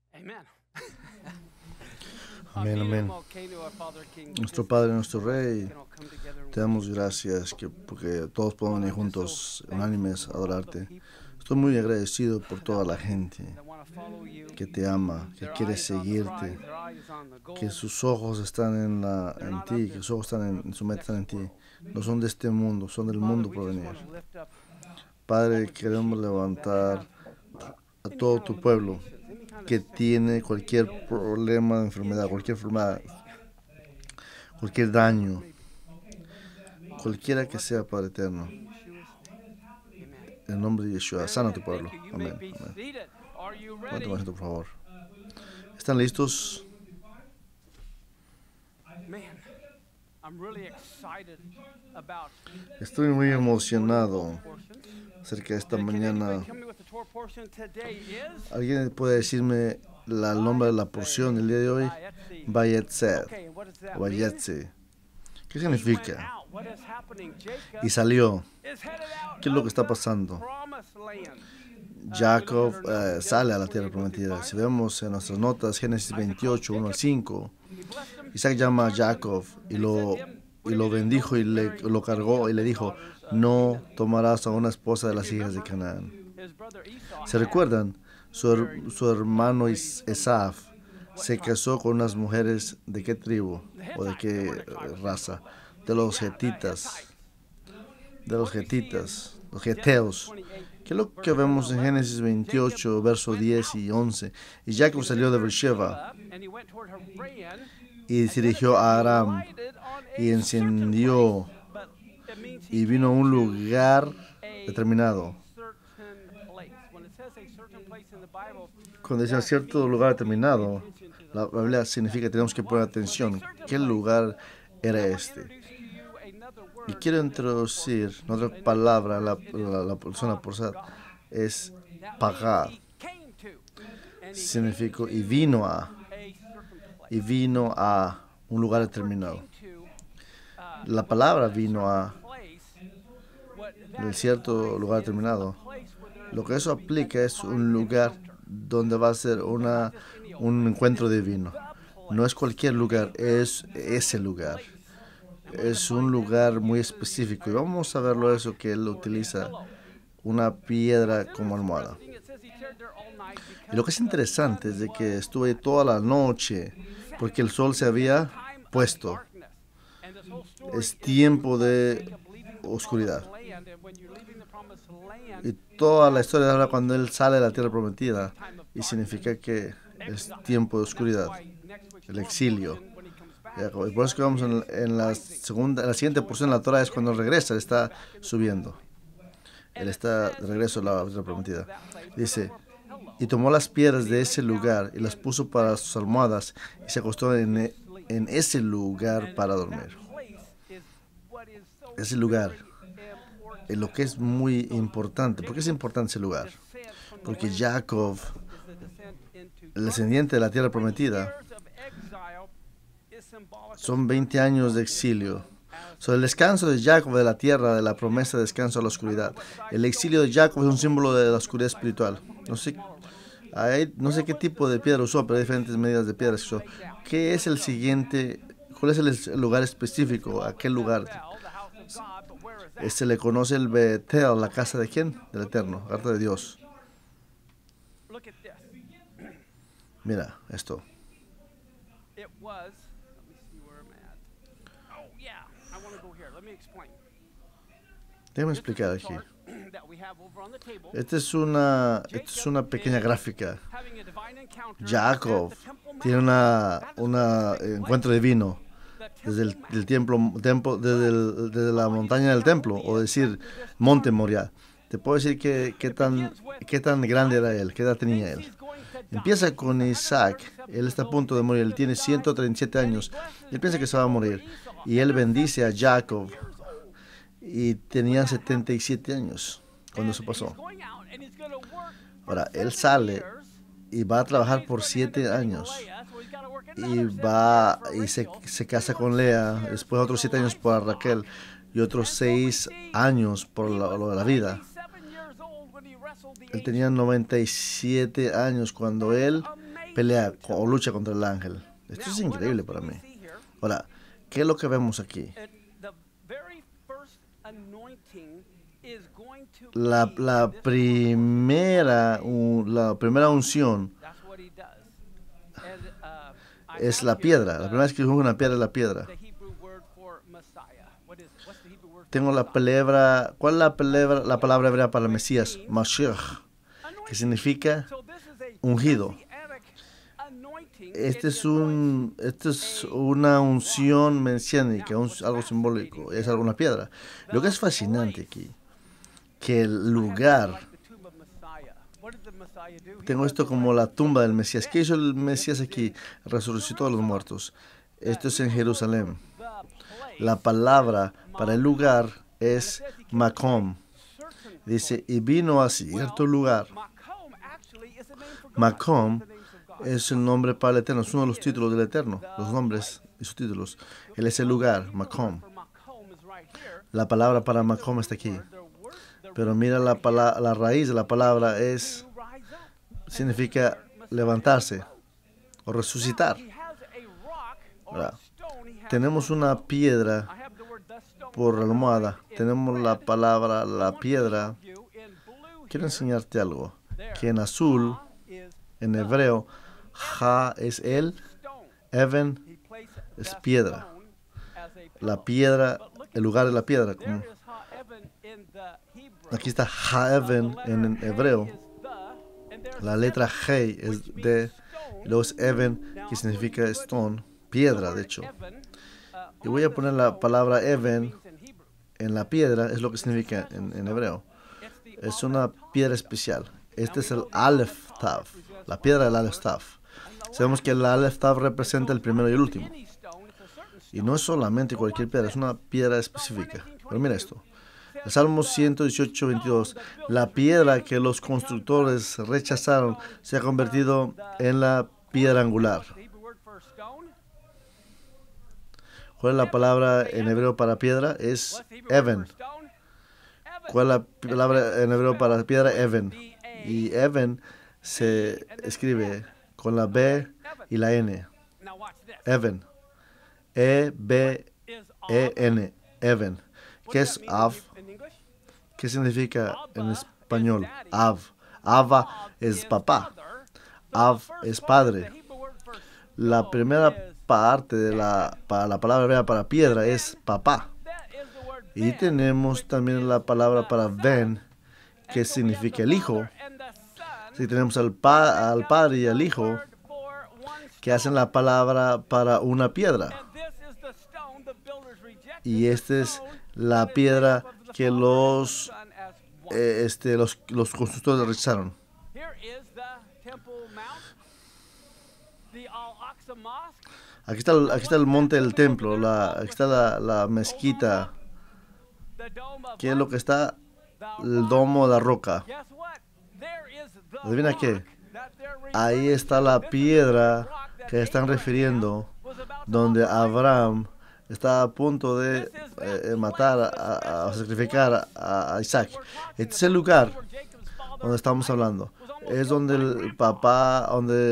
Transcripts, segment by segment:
Amén, amén. Nuestro Padre, nuestro Rey, te damos gracias porque todos podemos venir juntos, unánimes, a adorarte. Estoy muy agradecido por toda la gente que te ama, que quiere seguirte, que sus ojos están en ti, que sus ojos están en su meta están en ti. No son de este mundo, son del mundo por venir. Padre, queremos levantar a todo tu pueblo que tiene cualquier problema de enfermedad, cualquier daño, cualquiera que sea, Padre eterno. En el nombre de Yeshua, sana tu pueblo. Amén. Amén. Ponte más, por favor. ¿Están listos? Estoy muy emocionado acerca de esta mañana. ¿Alguien puede decirme el nombre de la porción del día de hoy? Vayetze. ¿Qué significa? Y salió. ¿Qué es lo que está pasando? Jacob sale a la tierra prometida. Si vemos en nuestras notas, Génesis 28, 1 al 5, Isaac llama a Jacob y lo bendijo y lo cargó y le dijo: no tomarás a una esposa de las hijas de Canaán. ¿Se recuerdan? Su hermano Esaf se casó con unas mujeres ¿de qué tribu? ¿O de qué raza? De los hetitas. Los geteos. ¿Qué es lo que vemos en Génesis 28, versos 10 y 11? Y Jacob salió de Beersheba y se dirigió a Aram y encendió y vino a un lugar determinado. Cuando dice cierto lugar determinado, la Biblia significa que tenemos que poner atención. ¿Qué lugar era este? Y quiero introducir otra palabra, la persona por ser, es pagar. Significa y vino a un lugar determinado. La palabra vino a cierto lugar determinado. Lo que eso aplica es un lugar donde va a ser un encuentro divino. No es cualquier lugar, es ese lugar. Es un lugar muy específico. Y vamos a verlo eso que él utiliza una piedra como almohada. Y lo que es interesante es de que estuve toda la noche porque el sol se había puesto. Es tiempo de oscuridad. Y toda la historia habla cuando él sale de la tierra prometida y significa que es tiempo de oscuridad, el exilio. Y por eso que vamos en la siguiente porción de la Torah es cuando regresa, él está subiendo. Él está de regreso a la tierra prometida. Dice: y tomó las piedras de ese lugar y las puso para sus almohadas y se acostó en ese lugar para dormir. Ese lugar es lo que es muy importante. ¿Por qué es importante ese lugar? Porque Jacob, el descendiente de la tierra prometida, son 20 años de exilio. El descanso de Jacob de la tierra, de la promesa de descanso a la oscuridad. El exilio de Jacob es un símbolo de la oscuridad espiritual. No sé qué tipo de piedra usó, pero hay diferentes medidas de piedras que usó. ¿Qué es el siguiente? ¿Cuál es el lugar específico? ¿A qué lugar? Se le conoce el Betel, la casa de quién? Del Eterno, la casa de Dios. Mira esto. Déjame explicar aquí. Esta es una pequeña gráfica. Jacob tiene un encuentro divino desde el templo, desde la montaña del templo, o decir Monte Moriah. Te puedo decir qué tan grande era él, qué edad tenía él. Empieza con Isaac. Él está a punto de morir. Él tiene 137 años. Él piensa que se va a morir. Y él bendice a Jacob. Y tenía 77 años cuando eso pasó. Ahora, él sale y va a trabajar por 7 años. Y se casa con Lea. Después otros 7 años por Raquel. Y otros 6 años por lo de la vida. Él tenía 97 años cuando él pelea o lucha contra el ángel. Esto es increíble para mí. Ahora, ¿qué es lo que vemos aquí? La primera unción es la piedra. La primera vez que una piedra es la piedra. Tengo la palabra, ¿cuál es la palabra hebrea para el Mesías? Mashiach, que significa ungido. Este es una unción mesiánica, algo simbólico, es alguna piedra. Lo que es fascinante aquí, que el lugar, tengo esto como la tumba del Mesías. ¿Qué hizo el Mesías aquí? Resucitó a los muertos. Esto es en Jerusalén. La palabra para el lugar es Makom. Dice, y vino a cierto lugar. Makom es el nombre para el Eterno, es uno de los títulos del Eterno, los nombres y sus títulos. Él es el lugar, Makom. La palabra para Makom está aquí. Pero mira la raíz de la palabra significa levantarse o resucitar. ¿Verdad? Tenemos una piedra por almohada. Tenemos la palabra, la piedra. Quiero enseñarte algo. Que en azul, en hebreo, Ja es él, Even es piedra. La piedra, el lugar de la piedra. Aquí está Ha Even en hebreo. La letra Hei es de, luego es Even, que significa stone, piedra, de hecho. Y voy a poner la palabra Even en la piedra, es lo que significa en hebreo. Es una piedra especial. Este es el Aleph Tav, la piedra del Aleph Tav. Sabemos que el Aleph Tav representa el primero y el último. Y no es solamente cualquier piedra, es una piedra específica. Pero mira esto. El Salmo 118, 22. La piedra que los constructores rechazaron se ha convertido en la piedra angular. ¿Cuál es la palabra en hebreo para piedra? Es Even. ¿Cuál es la palabra en hebreo para piedra? Even. Y Even se escribe con la B y la N. Even. E-B-E-N. Even. ¿Qué es Av? ¿Qué significa en español? Av. Ava es papá. Av es padre. La primera parte de la palabra hebrea para piedra es papá. Y tenemos también la palabra para ben, que significa el hijo. Si tenemos al padre y al hijo, que hacen la palabra para una piedra. Y esta es la piedra que los constructores rechazaron. Aquí está el monte del templo, aquí está la mezquita. ¿Qué es lo que está? El domo de la roca. ¿Adivina qué? Ahí está la piedra que están refiriendo, donde Abraham está a punto de matar, a sacrificar a Isaac. Este es el lugar donde estamos hablando. Es donde el papá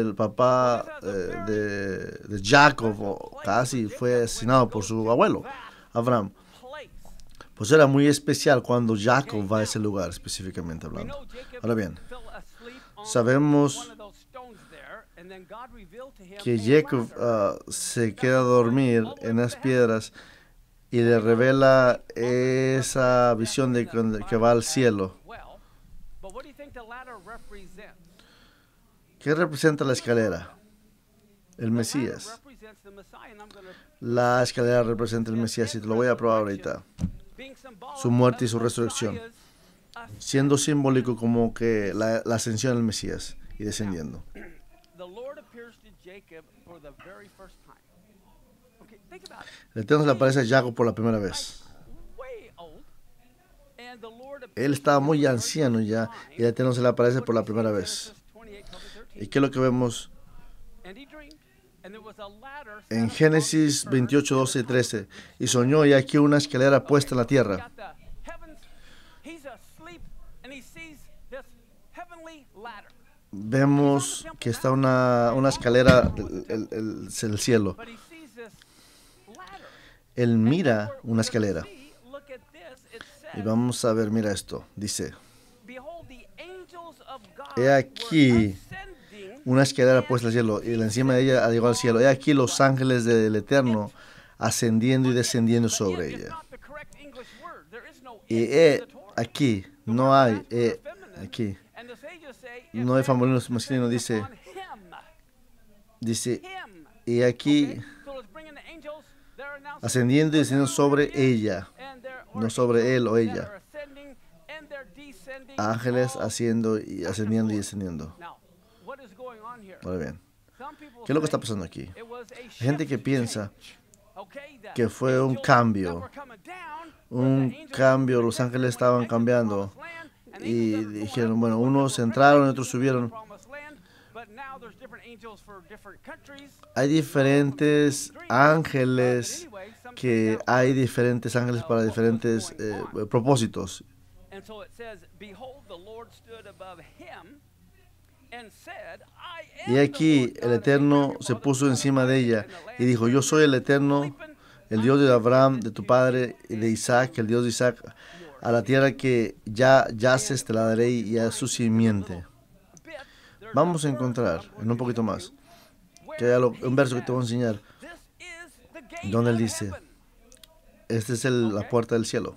de Jacob casi fue asesinado por su abuelo, Abraham. Pues era muy especial cuando Jacob va a ese lugar, específicamente hablando. Ahora bien, sabemos que Jacob se queda a dormir en las piedras y le revela esa visión de que va al cielo. ¿Qué representa la escalera? El Mesías. La escalera representa el Mesías y te lo voy a probar ahorita. Su muerte y su resurrección. Siendo simbólico como que la ascensión del Mesías y descendiendo. El Eterno se le aparece a Jacob por la primera vez. Él estaba muy anciano ya y el Eterno se le aparece por la primera vez. ¿Y qué es lo que vemos? En Génesis 28, 12 y 13. Y soñó y aquí una escalera puesta en la tierra. vemos que está una escalera el cielo. Él mira una escalera. Y vamos a ver, mira esto. Dice, he aquí una escalera puesta al cielo, y encima de ella llegó al cielo. He aquí los ángeles del Eterno ascendiendo y descendiendo sobre ella. Y aquí, no hay, aquí. No hay femenino masculino, dice, y aquí ascendiendo y descendiendo sobre ella, no sobre él o ella. Ángeles ascendiendo y descendiendo. Ahora bien, ¿qué es lo que está pasando aquí? Hay gente que piensa que fue un cambio, los ángeles estaban cambiando y dijeron, bueno, unos entraron y otros subieron. Hay diferentes ángeles para diferentes propósitos. Y aquí el Eterno se puso encima de ella y dijo, yo soy el Eterno, el Dios de Abraham, de tu padre, y de Isaac, el Dios de Isaac. A la tierra que ya yaces te la daré y a su simiente. Vamos a encontrar en un poquito más que hay un verso que te voy a enseñar donde él dice, esta es la puerta del cielo.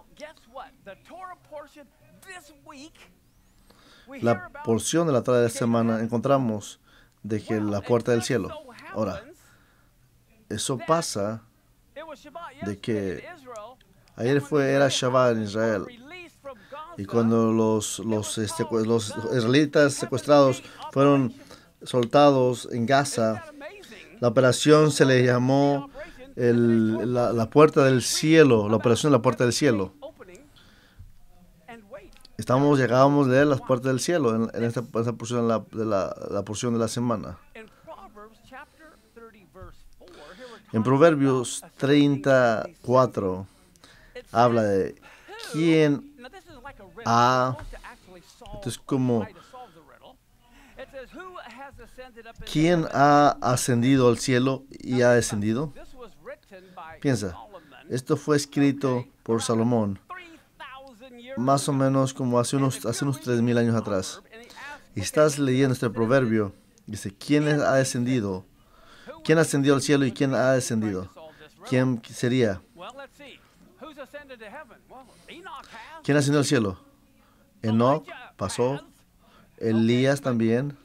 La porción de la Torah de esta semana encontramos de que la puerta del cielo. Ahora, eso pasa de que ayer era Shabbat en Israel, y cuando los israelitas secuestrados fueron soltados en Gaza, la operación se le llamó la puerta del cielo, la operación de la puerta del cielo. Llegábamos a leer las puertas del cielo en esta porción la porción de la semana. En Proverbios 34 habla de quién ha, ¿quién ha ascendido al cielo y ha descendido? Piensa, esto fue escrito por Salomón más o menos como hace unos 3,000 años atrás. Y estás leyendo este proverbio, dice, ¿quién ha descendido? ¿Quién ha ascendido al cielo y quién ha descendido? ¿Quién sería? ¿Quién ascendió al cielo? Enoch pasó, Elías también.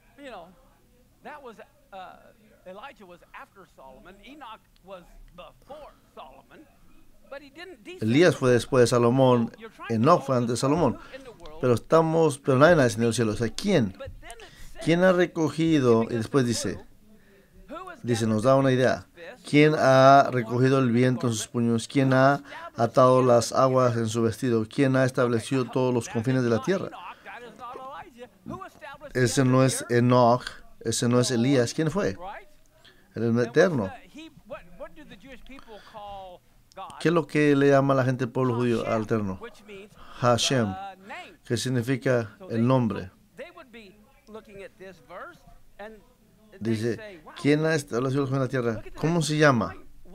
Elías fue después de Salomón, Enoch fue antes de Salomón. Pero nadie ha descendido al cielo. O sea, ¿quién? ¿Quién ha recogido? Y después dice, nos da una idea. ¿Quién ha recogido el viento en sus puños? ¿Quién ha atado las aguas en su vestido? ¿Quién ha establecido todos los confines de la tierra? Ese no es Enoch, ese no es Elías. ¿Quién fue? El Eterno. ¿Qué es lo que le llama a la gente del pueblo judío al Eterno? Hashem, que significa el nombre. Dice, ¿quién ha establecido los confines de la tierra? ¿Cómo se llama?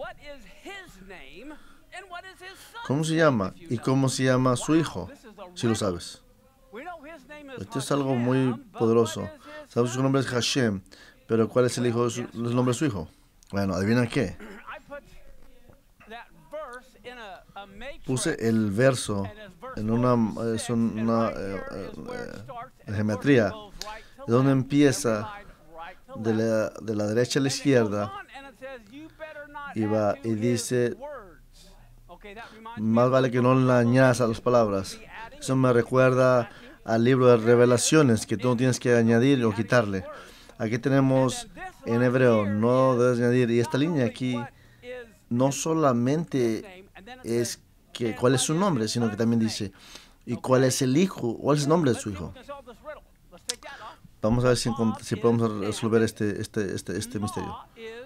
¿Cómo se llama? ¿Y cómo se llama su hijo? Si lo sabes. Esto es algo muy poderoso. Sabes que su nombre es Hashem, pero ¿cuál es el nombre de su hijo? Bueno, ¿adivina qué? Puse el verso en una geometría, de donde empieza de la derecha a la izquierda y dice, más vale que no le añadas a las palabras. Eso me recuerda al libro de Revelaciones, que tú no tienes que añadir o quitarle. Aquí tenemos en hebreo, no debes añadir. Y esta línea aquí no solamente es cuál es su nombre, sino que también dice, ¿y cuál es el hijo? ¿Cuál es el nombre de su hijo? Vamos a ver si podemos resolver este misterio.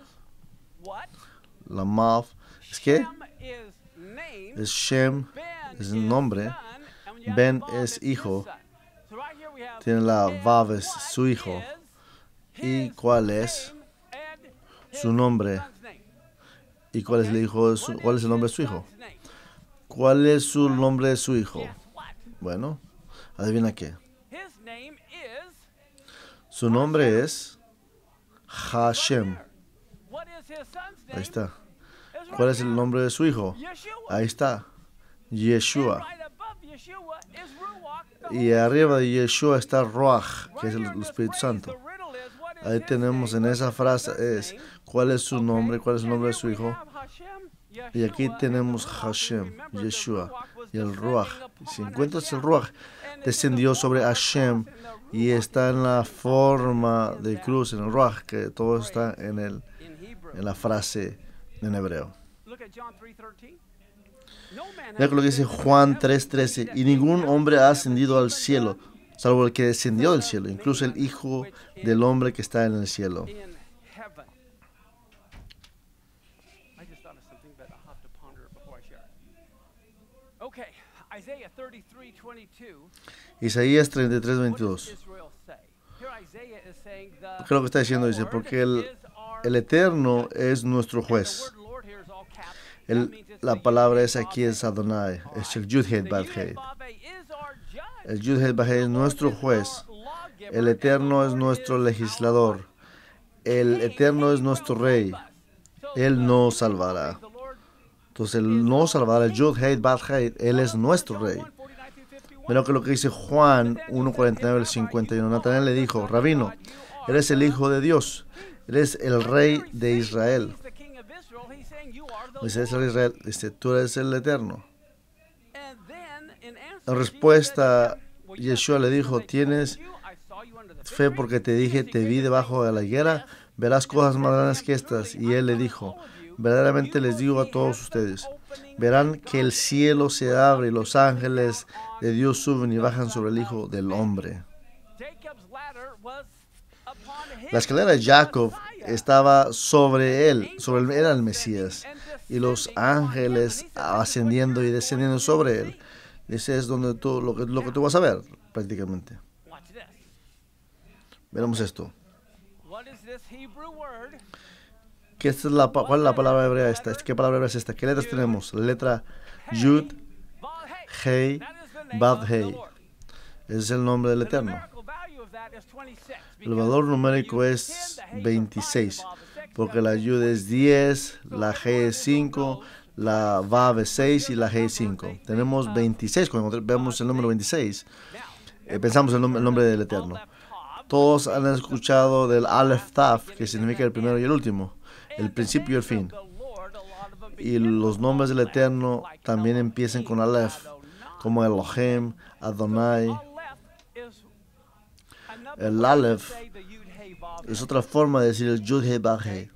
La Mav, ¿es qué? Es Shem, es el nombre. Ben es hijo. Tiene la Vav, es su hijo. ¿Y cuál es su nombre? ¿Y cuál es cuál es el nombre de su hijo? ¿Cuál es su nombre de su hijo? Bueno, adivina qué. Su nombre es Hashem. Ahí está. ¿Cuál es el nombre de su hijo? Ahí está. Yeshua. Y arriba de Yeshua está Ruach, que es el Espíritu Santo. Ahí tenemos en esa frase ¿cuál es su nombre? ¿Cuál es el nombre de su hijo? Y aquí tenemos Hashem, Yeshua y el Ruach. Si encuentras el Ruach, descendió sobre Hashem y está en la forma de cruz, en el Ruach, que todo está en la frase en hebreo. Mira lo que dice Juan 3:13. Y ningún hombre ha ascendido al cielo, salvo el que descendió del cielo, incluso el Hijo del Hombre que está en el cielo. Isaías 33:22. ¿Qué es lo que está diciendo? Dice, porque el Eterno es nuestro juez. La palabra esa aquí es Adonai, es el Yud-Heh Vav-Heh. El Yud-Heh Vav-Heh es nuestro juez. El Eterno es nuestro legislador. El Eterno es nuestro rey. Él nos salvará. Entonces, Él nos salvará. El Yud-Heh Vav-Heh, Él es nuestro rey. Mira lo que dice Juan 1:49 al 51. Natanael le dijo, Rabino, eres el Hijo de Dios. Eres el Rey de Israel. Dice, Israel, dice, tú eres el Eterno. En respuesta, Yeshua le dijo, ¿tienes fe porque te dije, te vi debajo de la higuera? Verás cosas más grandes que estas. Y él le dijo, verdaderamente les digo a todos ustedes, verán que el cielo se abre y los ángeles de Dios suben y bajan sobre el Hijo del Hombre. La escalera de Jacob estaba sobre él, era el Mesías, y los ángeles ascendiendo y descendiendo sobre él. Ese es donde lo que tú vas a ver, prácticamente. Veremos esto. ¿Cuál es la palabra hebrea esta? ¿Qué palabra hebrea es esta? ¿Qué letras tenemos? La letra Yud, Hei, Vav, Hei. Ese es el nombre del Eterno. El valor numérico es 26, porque la Yud es 10, la G es 5, la Vav es 6 y la G es 5. Tenemos 26, cuando vemos el número 26, pensamos en el nombre del Eterno. Todos han escuchado del Aleph Taf, que significa el primero y el último, el principio y el fin. Y los nombres del Eterno también empiezan con Aleph, como Elohim, Adonai. El Aleph es otra forma de decir el Yud-Heh Vav-Heh.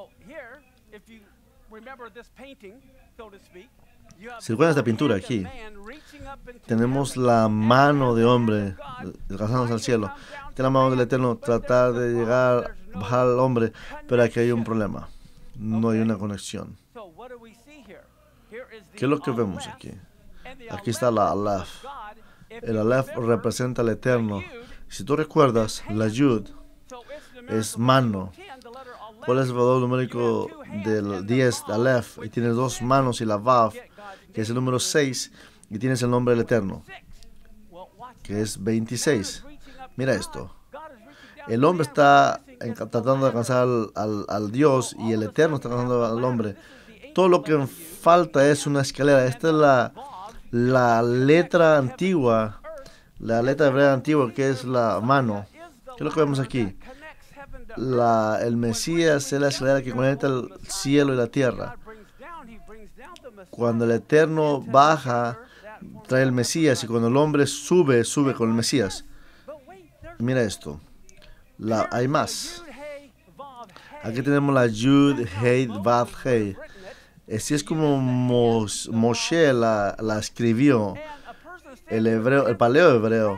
Si recuerdan esta pintura aquí, tenemos la mano de hombre alzándose al cielo. Tiene la mano del Eterno tratar de bajar al hombre, pero aquí hay un problema. No hay una conexión. ¿Qué es lo que vemos aquí? Aquí está la Aleph. El Aleph representa al Eterno. Si tú recuerdas, la Yud es mano. ¿Cuál es el valor numérico del 10, Aleph? Y tienes dos manos, y la Vav, que es el número 6, y tienes el nombre del Eterno, que es 26. Mira esto. El hombre está tratando de alcanzar al Dios, y el Eterno está alcanzando al hombre. Todo lo que falta es una escalera. Esta es la letra antigua, la letra hebrea antigua, que es la mano. ¿Qué es lo que vemos aquí? El Mesías es la escalera que conecta el cielo y la tierra. Cuando el Eterno baja, trae el Mesías, y cuando el hombre sube con el Mesías. Mira esto. Hay más. Aquí tenemos la Yud, Hei, Vav, Hei. Así es como Moshe la escribió, el paleo hebreo.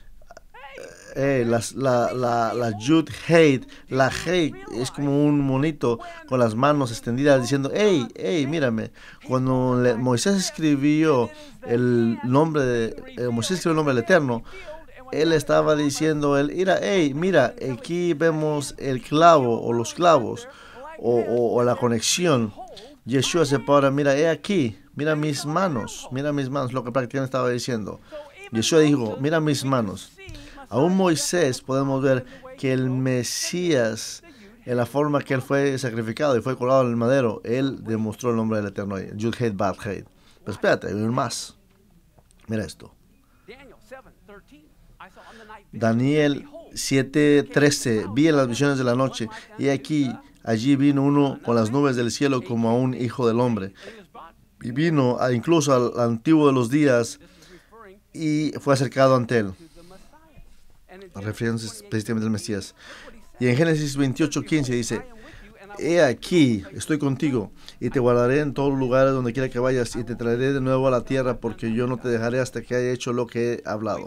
La Yud, Hei, la Hei es como un monito con las manos extendidas diciendo, hey, mírame. Cuando Moisés escribió el nombre del Eterno, él estaba diciendo, mira, aquí vemos el clavo o los clavos o la conexión. Yeshua se para, mira, aquí, mira mis manos, lo que prácticamente estaba diciendo. Yeshua dijo, mira mis manos. Aún Moisés podemos ver que el Mesías, en la forma que él fue sacrificado y fue colgado en el madero, él demostró el nombre del Eterno. Yud-Hed Bat-Hed. Pero espérate, hay un más. Mira esto. Daniel 7:13. Vi en las visiones de la noche, y aquí, allí vino uno con las nubes del cielo como a un hijo del hombre. Y vino incluso al antiguo de los días y fue acercado ante él. Refiriéndose precisamente al Mesías. Y en Génesis 28:15 dice, he aquí, estoy contigo, y te guardaré en todos los lugares donde quiera que vayas, y te traeré de nuevo a la tierra, porque yo no te dejaré hasta que haya hecho lo que he hablado.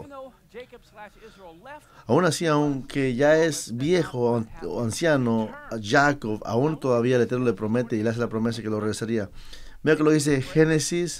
Aún así, aunque ya es viejo o anciano, Jacob, aún todavía el Eterno le promete y le hace la promesa que lo regresaría. Mira que lo dice Génesis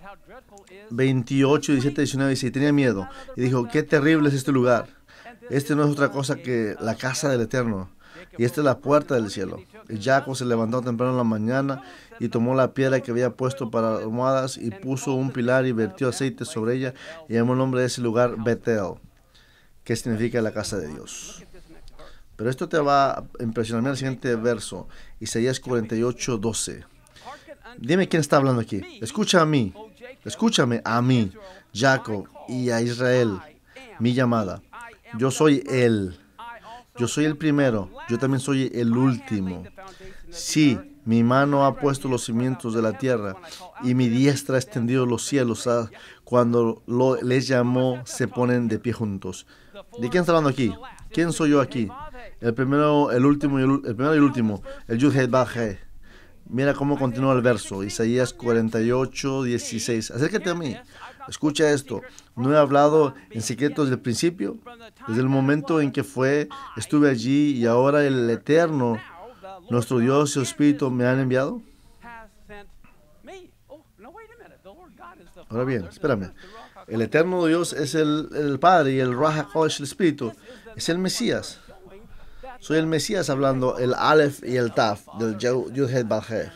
28, 17, 19, dice, y tenía miedo, y dijo, qué terrible es este lugar. Este no es otra cosa que la casa del Eterno, y esta es la puerta del cielo. Y Jacob se levantó temprano en la mañana y tomó la piedra que había puesto para almohadas y puso un pilar y vertió aceite sobre ella y llamó el nombre de ese lugar Betel, que significa la casa de Dios. Pero esto te va a impresionar. Mira el siguiente verso, Isaías 48:12. Dime quién está hablando aquí. Escúchame a mí, Jacob, y a Israel, mi llamada. Yo soy Él. Yo soy el primero. Yo también soy el último. Sí, mi mano ha puesto los cimientos de la tierra y mi diestra ha extendido los cielos. Cuando les llamó, se ponen de pie juntos. ¿De quién está hablando aquí? ¿Quién soy yo aquí? El primero, el último y el último. El Yud-Hed Bat-Hed. Mira cómo continúa el verso. Isaías 48:16. Acércate a mí. Escucha esto. ¿No he hablado en secreto desde el principio? Desde el momento en que estuve allí, y ahora el Eterno, nuestro Dios y su Espíritu me han enviado. Ahora bien, espérame. El Eterno Dios es el Padre, y el Ruach HaKodesh, el Espíritu, es el Mesías. Soy el Mesías hablando, el Aleph y el Taf del Yud-Hed Bat-Hed.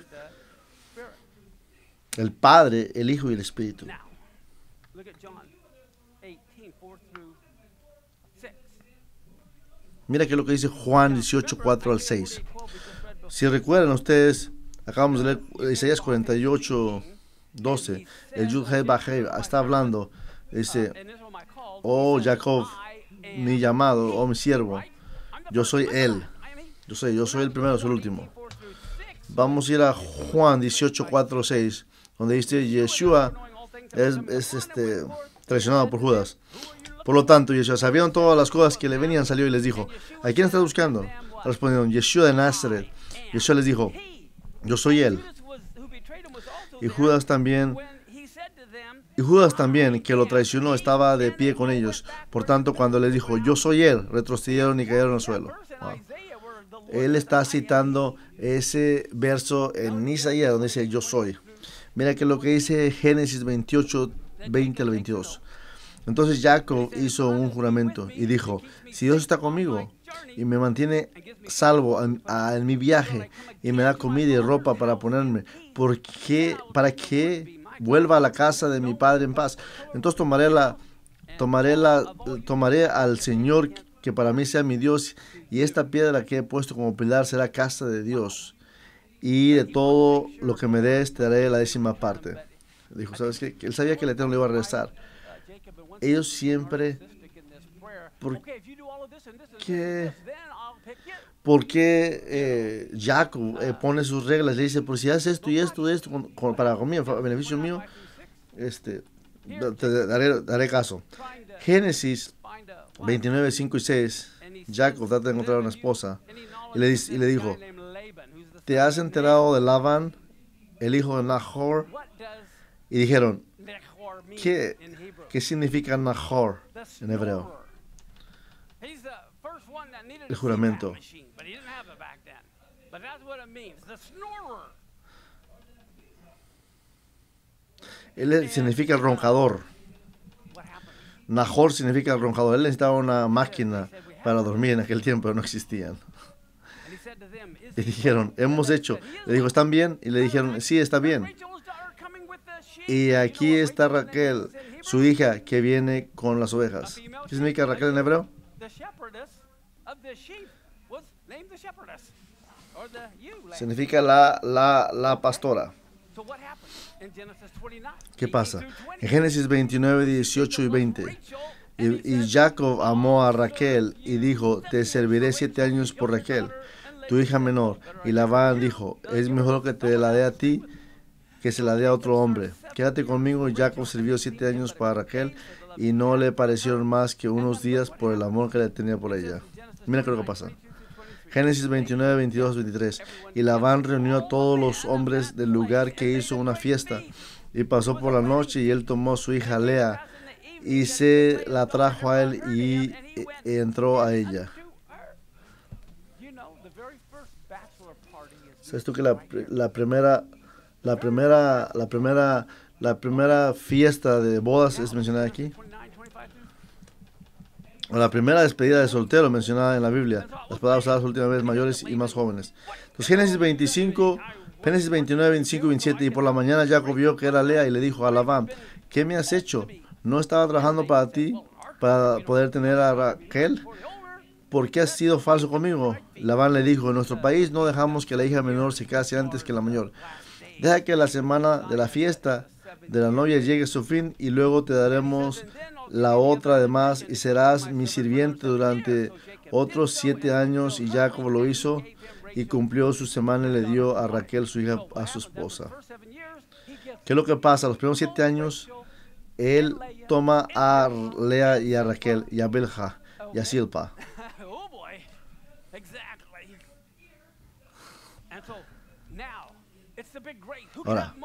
El Padre, el Hijo y el Espíritu. Mira que es lo que dice Juan 18:4-6. Si recuerdan ustedes, acabamos de leer Isaías 48:12. El Yud-Hed Bat-Hed está hablando. Dice, oh Jacob, mi llamado, oh mi siervo. Yo soy Él. Yo soy el primero, soy el último. Vamos a ir a Juan 18:4-6, donde dice, Yeshua es traicionado por Judas. Por lo tanto, Yeshua, sabiendo todas las cosas que le venían, salió y les dijo, ¿a quién estás buscando? Respondieron, Yeshua de Nazaret. Yeshua les dijo, yo soy Él. Y Judas también, que lo traicionó, estaba de pie con ellos. Por tanto, cuando les dijo, yo soy Él, retrocedieron y cayeron al suelo. Wow. Él está citando ese verso en Isaías, donde dice, yo soy. Mira que lo que dice Génesis 28:20-22. Entonces Jacob hizo un juramento y dijo, si Dios está conmigo y me mantiene salvo en mi viaje y me da comida y ropa para ponerme, ¿para qué vuelva a la casa de mi padre en paz? Entonces tomaré al Señor, que para mí sea mi Dios, y esta piedra que he puesto como pilar será casa de Dios, y de todo lo que me des te daré la 10ª parte. Dijo, ¿sabes qué? Él sabía que el Eterno le iba a regresar. Ellos siempre, ¿por qué Jacob pone sus reglas? Le dice, por si haces esto y esto para conmigo, para beneficio mío, te daré caso. Génesis 29:5-6. Jacob trata de encontrar una esposa y le dijo, ¿te has enterado de Labán, el hijo de Nahor? Y dijeron, ¿qué significa Nahor en hebreo? El juramento. Él significa el roncador. Nahor significa ronjador. Él necesitaba una máquina para dormir en aquel tiempo, pero no existían. Y dijeron, hemos hecho. Le dijo, ¿están bien? Y le dijeron, sí, está bien. Y aquí está Raquel, su hija, que viene con las ovejas. ¿Qué significa Raquel en hebreo? Significa la pastora. ¿Qué pasa? En Génesis 29, 18 y 20. Y Jacob amó a Raquel y dijo, te serviré 7 años por Raquel, tu hija menor. Y Labán dijo, es mejor que te la dé a ti que se la dé a otro hombre. Quédate conmigo. Y Jacob sirvió 7 años para Raquel y no le parecieron más que unos días por el amor que le tenía por ella. Mira qué es lo que pasa. Génesis 29, 22, 23. Y Labán reunió a todos los hombres del lugar que hizo una fiesta. Y pasó por la noche y él tomó a su hija Lea y se la trajo a él y entró a ella. ¿Sabes tú que la primera fiesta de bodas es mencionada aquí? O la primera despedida de soltero mencionada en la Biblia. Las palabras usadas última vez, mayores y más jóvenes. Entonces Génesis 29, 25 y 27. Y por la mañana Jacob vio que era Lea y le dijo a Labán, ¿qué me has hecho? ¿No estaba trabajando para ti para poder tener a Raquel? ¿Por qué has sido falso conmigo? Labán le dijo, en nuestro país no dejamos que la hija menor se case antes que la mayor. Deja que la semana de la fiesta de la novia llegue a su fin y luego te daremos la otra además y serás mi sirviente durante otros 7 años. Y Jacob lo hizo y cumplió su semana y le dio a Raquel, su hija, a su esposa. ¿Qué es lo que pasa? Los primeros 7 años, él toma a Lea y a Raquel y a Bilha y a Silpa. Ahora,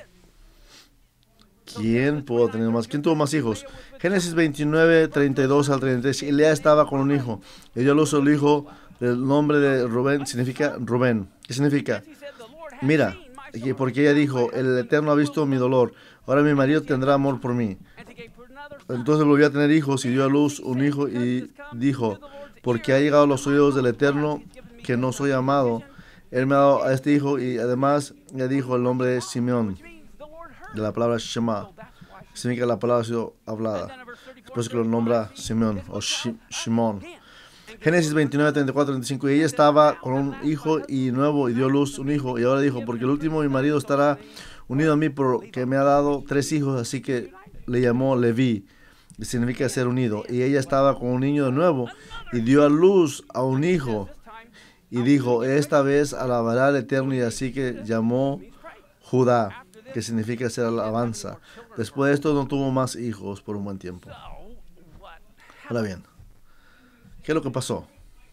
¿quién pudo tener más? ¿Quién tuvo más hijos? Génesis 29, 32 al 33. Y Lea estaba con un hijo. Y dio a luz al hijo del nombre de Rubén. Significa Rubén. ¿Qué significa? Mira, porque ella dijo, el Eterno ha visto mi dolor. Ahora mi marido tendrá amor por mí. Entonces volvió a tener hijos y dio a luz un hijo y dijo, porque ha llegado a los oídos del Eterno que no soy amado. Él me ha dado a este hijo y además le dijo el nombre de Simeón, de la palabra Shema. Significa la palabra ha sido hablada. Después que lo nombra Simeón o Shimón. Génesis 29, 34, 35. Y ella estaba con un hijo y nuevo y dio luz un hijo. Y ahora dijo, porque el último mi marido estará unido a mí porque me ha dado 3 hijos. Así que le llamó Leví. Que significa ser unido. Y ella estaba con un niño de nuevo y dio a luz a un hijo. Y dijo, esta vez alabará al Eterno. Y así que llamó Judá, que significa ser alabanza. Después de esto no tuvo más hijos por un buen tiempo. Ahora bien, ¿qué es lo que pasó?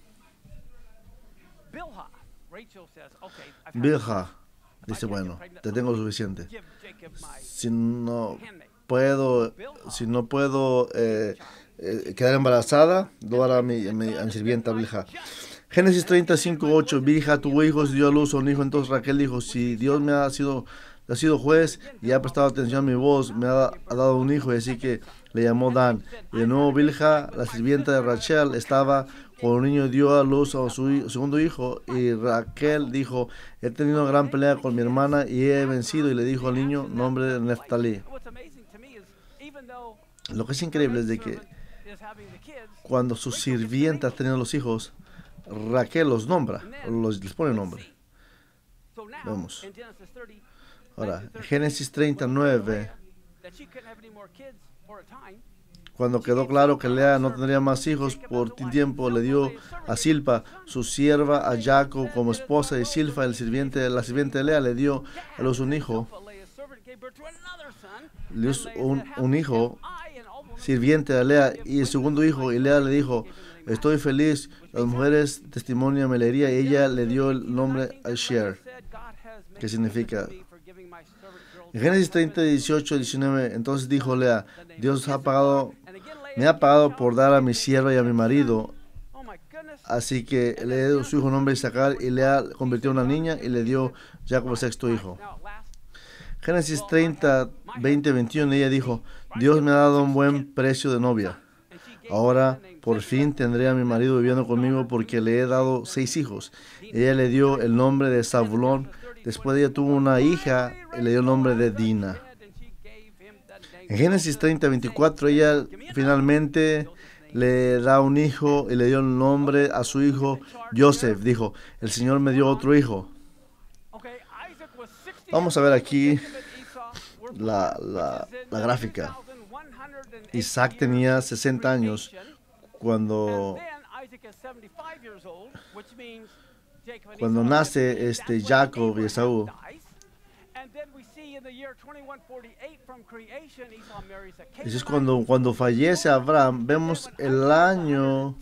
Bilha dice, bueno, te tengo lo suficiente. Si no puedo quedar embarazada, lo hará a mi sirvienta Bilha. Génesis 35, 8. Bilha tuvo hijos y dio a luz a un hijo. Entonces Raquel dijo, si Dios me ha sido juez y ha prestado atención a mi voz, me ha dado un hijo. Y así que le llamó Dan. Y de nuevo Bilha, la sirvienta de Rachel, estaba con un niño y dio a luz a su segundo hijo. Y Raquel dijo, he tenido gran pelea con mi hermana y he vencido. Y le dijo al niño, nombre de Neftalí. Lo que es increíble es de que cuando su sirvienta ha tenido los hijos, Raquel los nombra, les pone nombre. Vemos. Ahora, Génesis 39, cuando quedó claro que Lea no tendría más hijos por tiempo, le dio a Silpa, su sierva, a Jacob como esposa, y Silpa, la sirviente de Lea, le dio a luz un hijo. Le dio un hijo, sirviente de Lea, y el segundo hijo, y Lea le dijo, estoy feliz, las mujeres testimonian mi alegría, y ella le dio el nombre Asher, que significa. En Génesis 30, 18, 19, entonces dijo Lea, Dios me ha pagado por dar a mi sierva y a mi marido. Así que le dio su hijo nombre Isaacar, y Lea convirtió en una niña y le dio Jacob el sexto hijo. Génesis 30, 20, 21, ella dijo, Dios me ha dado un buen precio de novia. Ahora, por fin tendré a mi marido viviendo conmigo porque le he dado 6 hijos. Ella le dio el nombre de Zabulón. Después ella tuvo una hija y le dio el nombre de Dina. En Génesis 30:24, ella finalmente le da un hijo y le dio el nombre a su hijo Joseph. Dijo, el Señor me dio otro hijo. Vamos a ver aquí la gráfica. Isaac tenía 60 años cuando nace Jacob y Esaú. Eso es cuando fallece Abraham, vemos el año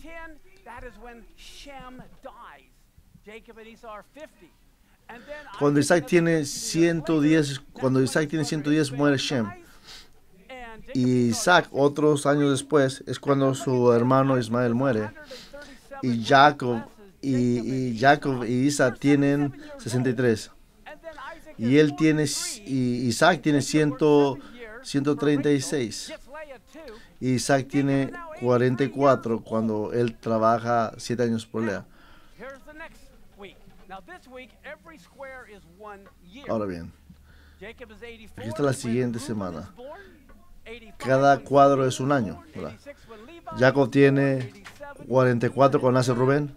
cuando Isaac tiene 110, muere Shem. Y Isaac, otros años después, es cuando su hermano Ismael muere. Y Jacob y Isaac tienen 63. Y Isaac tiene 136. Y Isaac tiene 44 cuando él trabaja 7 años por Lea. Ahora bien, aquí está la siguiente semana. Cada cuadro es un año, ¿verdad? Jacob tiene 44 cuando nace Rubén.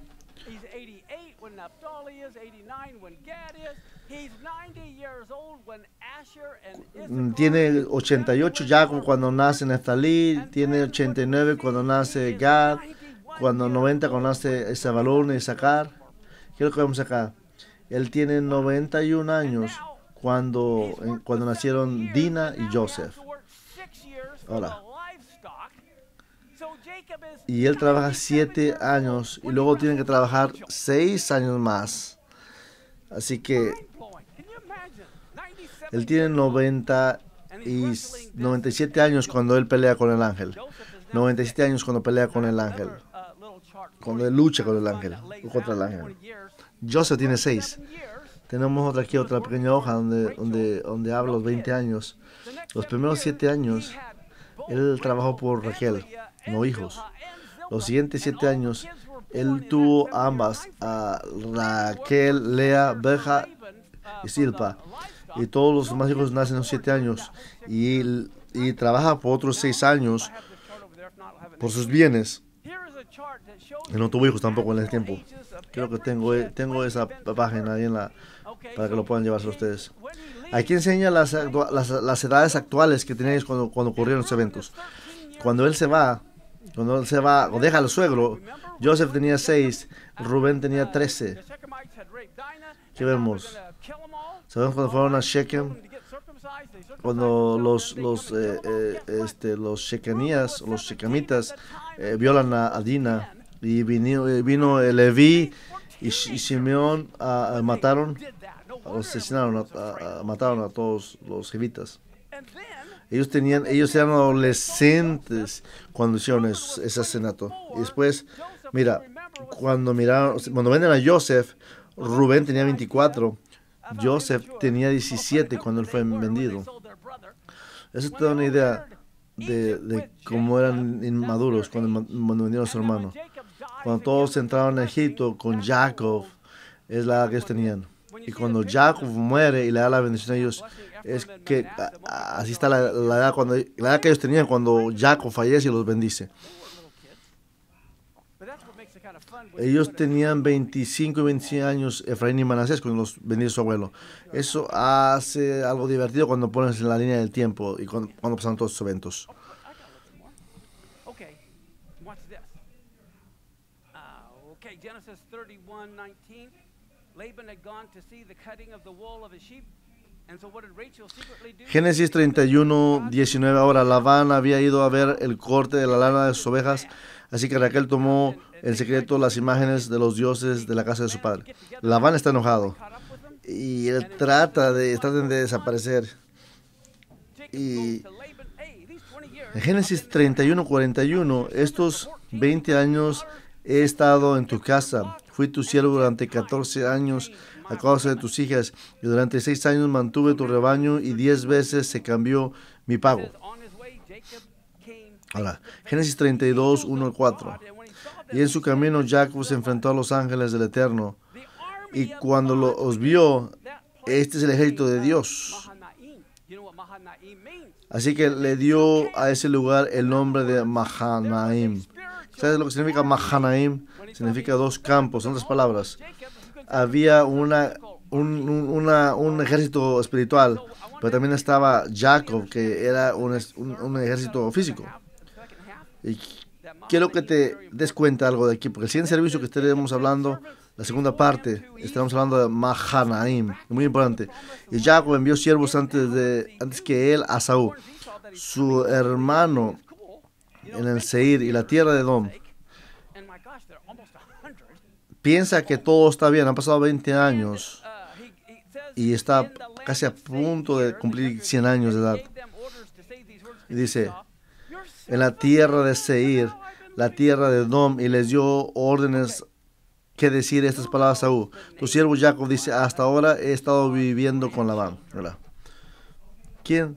Tiene 88 Jacob cuando nace Neftalí. Tiene 89 cuando nace Gad. 90 cuando nace Zabulón y Issacar. ¿Qué es lo que vemos acá? Él tiene 91 años cuando nacieron Dina y Joseph. Ahora. Y él trabaja 7 años y luego tiene que trabajar 6 años más. Así que él tiene 97 años cuando él pelea con el ángel. 97 años cuando pelea con el ángel. Cuando él lucha con el ángel, contra el ángel. Joseph tiene 6. Tenemos otra pequeña hoja donde habla los 20 años. Los primeros 7 años, él trabajó por Raquel, no hijos. Los siguientes 7 años, él tuvo ambas, a Raquel, Lea, Bilha y Silpa. Y todos los demás hijos nacen a los 7 años. Y trabaja por otros 6 años por sus bienes. Y no tuvo hijos tampoco en ese tiempo. Creo que tengo esa página ahí para que lo puedan llevarse ustedes. Aquí enseña las edades actuales que tenéis cuando ocurrieron los eventos. Cuando él se va, o deja al suegro, Joseph tenía 6, Rubén tenía 13. ¿Qué vemos? ¿Sabemos cuando fueron a Shechem? Cuando los shechemitas violan a Dina y vino Leví y Simeón mataron, asesinaron, mataron a todos los jevitas. Ellos eran adolescentes cuando hicieron ese asesinato. Y después, cuando venden a Joseph, Rubén tenía 24. Joseph tenía 17 cuando él fue vendido. Eso te da una idea de cómo eran inmaduros cuando vendieron a su hermano. Cuando todos entraron a Egipto con Jacob, es la edad que ellos tenían. Y cuando Jacob muere y le da la bendición a ellos, es que así está la edad que ellos tenían cuando Jacob fallece y los bendice. Ellos tenían 25 y 25 años, Efraín y Manasés, cuando los bendice su abuelo. Eso hace algo divertido cuando pones en la línea del tiempo y cuando pasan todos estos eventos. Genesis 31:19. Laban had gone to see the cutting of the wool of his sheep. Génesis 31:19. Ahora Labán había ido a ver el corte de la lana de sus ovejas, así que Raquel tomó en secreto las imágenes de los dioses de la casa de su padre. Labán está enojado y él trata de desaparecer. Y en Génesis 31:41, estos 20 años he estado en tu casa, fui tu siervo durante 14 años a causa de tus hijas, y durante 6 años mantuve tu rebaño y 10 veces se cambió mi pago. Ahora, Génesis 32, 1 al 4. Y en su camino Jacob se enfrentó a los ángeles del Eterno, y cuando los vio, este es el ejército de Dios. Así que le dio a ese lugar el nombre de Mahanaim. ¿Sabes lo que significa Mahanaim? Significa dos campos, en otras palabras. Había un ejército espiritual, pero también estaba Jacob, que era un ejército físico. Y quiero que te des cuenta algo de aquí, porque el siguiente servicio que estaremos hablando, la segunda parte, estaremos hablando de Mahanaim, muy importante. Y Jacob envió siervos antes que él a Saúl, su hermano, en el Seir y la tierra de Edom. Piensa que todo está bien, han pasado 20 años y está casi a punto de cumplir 100 años de edad. Y dice, en la tierra de Seir, la tierra de Edom, y les dio órdenes que decir estas palabras a Saúl. Tu siervo Jacob dice, hasta ahora he estado viviendo con Labán. ¿Verdad? ¿Quién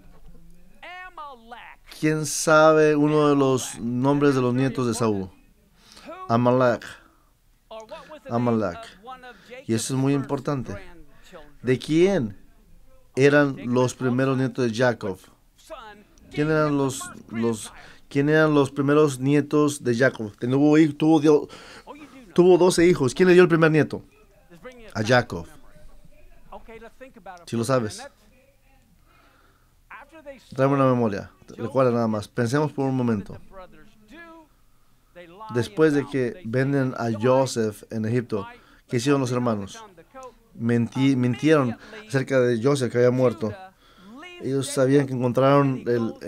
sabe uno de los nombres de los nietos de Saúl? Amalek. Y eso es muy importante. ¿De quién eran los primeros nietos de Jacob? ¿Quién eran los primeros nietos de Jacob? Tuvo 12 hijos. ¿Quién le dio el primer nieto? A Jacob. Si lo sabes. Tráeme una memoria. Recuerda nada más. Pensemos por un momento. Después de que venden a Joseph en Egipto, ¿qué hicieron los hermanos? Mintieron acerca de Joseph, que había muerto. Ellos sabían que encontraron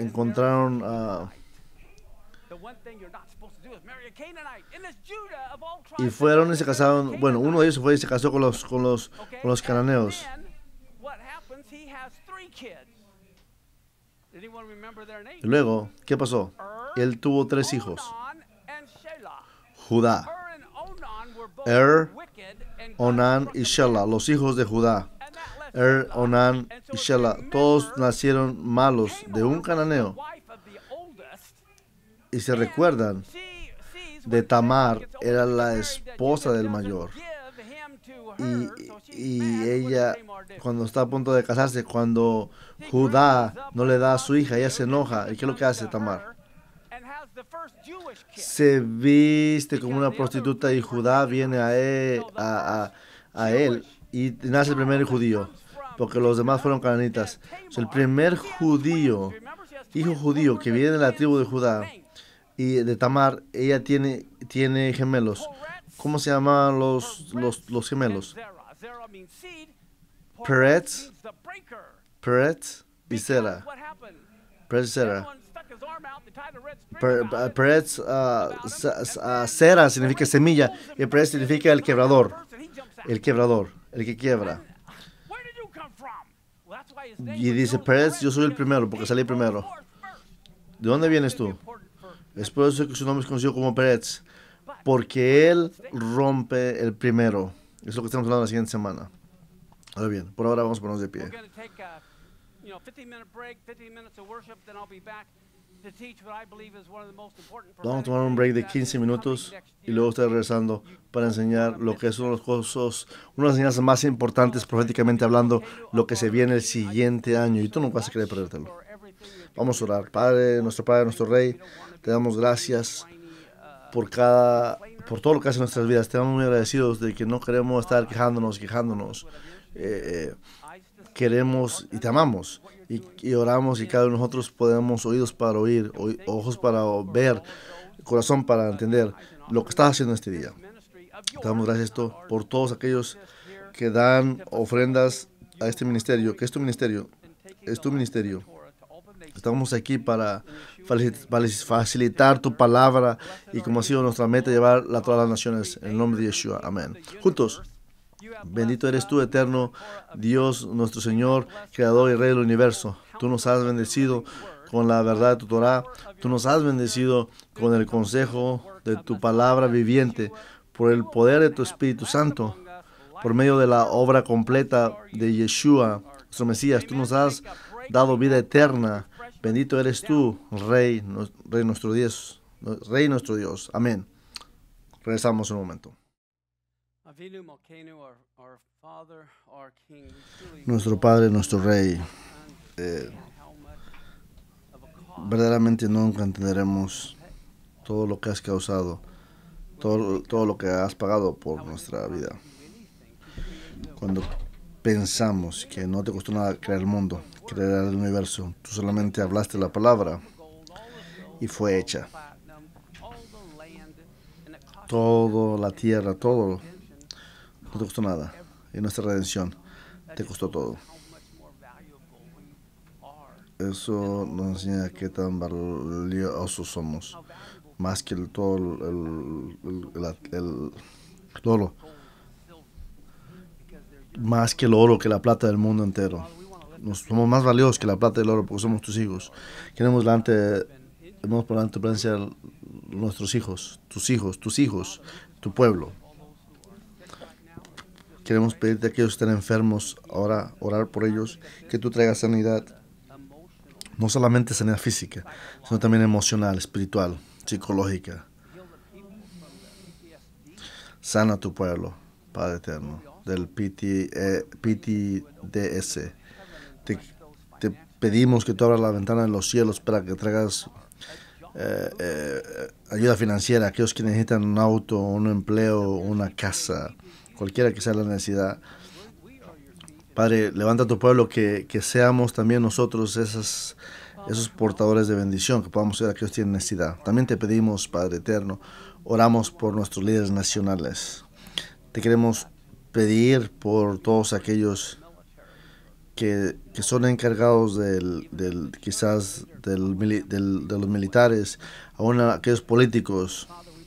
y fueron y se casaron. Bueno, uno de ellos fue y se casó con los cananeos. Y luego, ¿qué pasó? Él tuvo 3 hijos. Judá, Onán y Shelah, los hijos de Judá. Onán y Shelah, todos nacieron malos de un cananeo. Y se recuerdan de Tamar, era la esposa del mayor. Y ella, cuando está a punto de casarse, cuando Judá no le da a su hija, ella se enoja. ¿Y qué es lo que hace Tamar? Se viste como una prostituta y Judá viene a él y nace el primer judío, porque los demás fueron cananitas. El primer hijo judío que viene de la tribu de Judá y de Tamar, ella tiene gemelos. ¿Cómo se llaman los gemelos? Peretz y Zera. Peretz, Zera significa semilla y Peretz significa el quebrador, el que quiebra. Y dice Peretz, yo soy el primero porque salí primero. ¿De dónde vienes tú? Es por eso que su nombre es conocido como Peretz, porque él rompe el primero. Es lo que estamos hablando la siguiente semana. Ahora bien, por ahora vamos a ponernos de pie. Vamos a tomar un break de 15 minutos y luego estoy regresando para enseñar lo que es una de las enseñanzas más importantes proféticamente hablando, lo que se viene el siguiente año, y tú no vas a querer perdértelo. Vamos a orar. Padre, nuestro Rey, te damos gracias por todo lo que hace en nuestras vidas. Estamos muy agradecidos de que no queremos estar quejándonos. Queremos y te amamos. Y oramos y cada uno de nosotros podemos oídos para oír, ojos para ver, corazón para entender lo que estás haciendo este día. Te damos gracias por todos aquellos que dan ofrendas a este ministerio, que es tu ministerio. Estamos aquí para facilitar tu palabra y como ha sido nuestra meta, llevarla a todas las naciones. En el nombre de Yeshua. Amén. Juntos. Bendito eres tú, eterno Dios, nuestro Señor, Creador y Rey del universo. Tú nos has bendecido con la verdad de tu Torah. Tú nos has bendecido con el consejo de tu palabra viviente, por el poder de tu Espíritu Santo, por medio de la obra completa de Yeshua, nuestro Mesías. Tú nos has dado vida eterna Bendito eres tú, Rey nuestro Dios. Rey nuestro Dios. Amén. Regresamos un momento. Nuestro Padre, nuestro Rey. Verdaderamente nunca entenderemos todo lo que has causado, todo lo que has pagado por nuestra vida. Cuando pensamos que no te costó nada crear el mundo, crear el universo, tú solamente hablaste la palabra y fue hecha. Todo, la tierra, todo, no te costó nada. Y nuestra redención te costó todo. Eso nos enseña qué tan valiosos somos. Más que el oro. Más que el oro, que la plata del mundo entero. Somos más valiosos que la plata y el oro porque somos tus hijos. Queremos por delante tu presencia nuestros hijos, tu pueblo. Queremos pedirte a aquellos que estén enfermos ahora, orar por ellos, que tú traigas sanidad. No solamente sanidad física, sino también emocional, espiritual, psicológica. Sana a tu pueblo, Padre eterno, del PTDS. Te pedimos que tú abras la ventana de los cielos para que traigas ayuda financiera a aquellos que necesitan un auto, un empleo, una casa, cualquiera que sea la necesidad. Padre, levanta a tu pueblo que seamos también nosotros esos portadores de bendición, que podamos ser aquellos que tienen necesidad. También te pedimos, Padre eterno, oramos por nuestros líderes nacionales. Te queremos pedir por todos aquellos que son encargados quizás de los militares, aún aquellos políticos.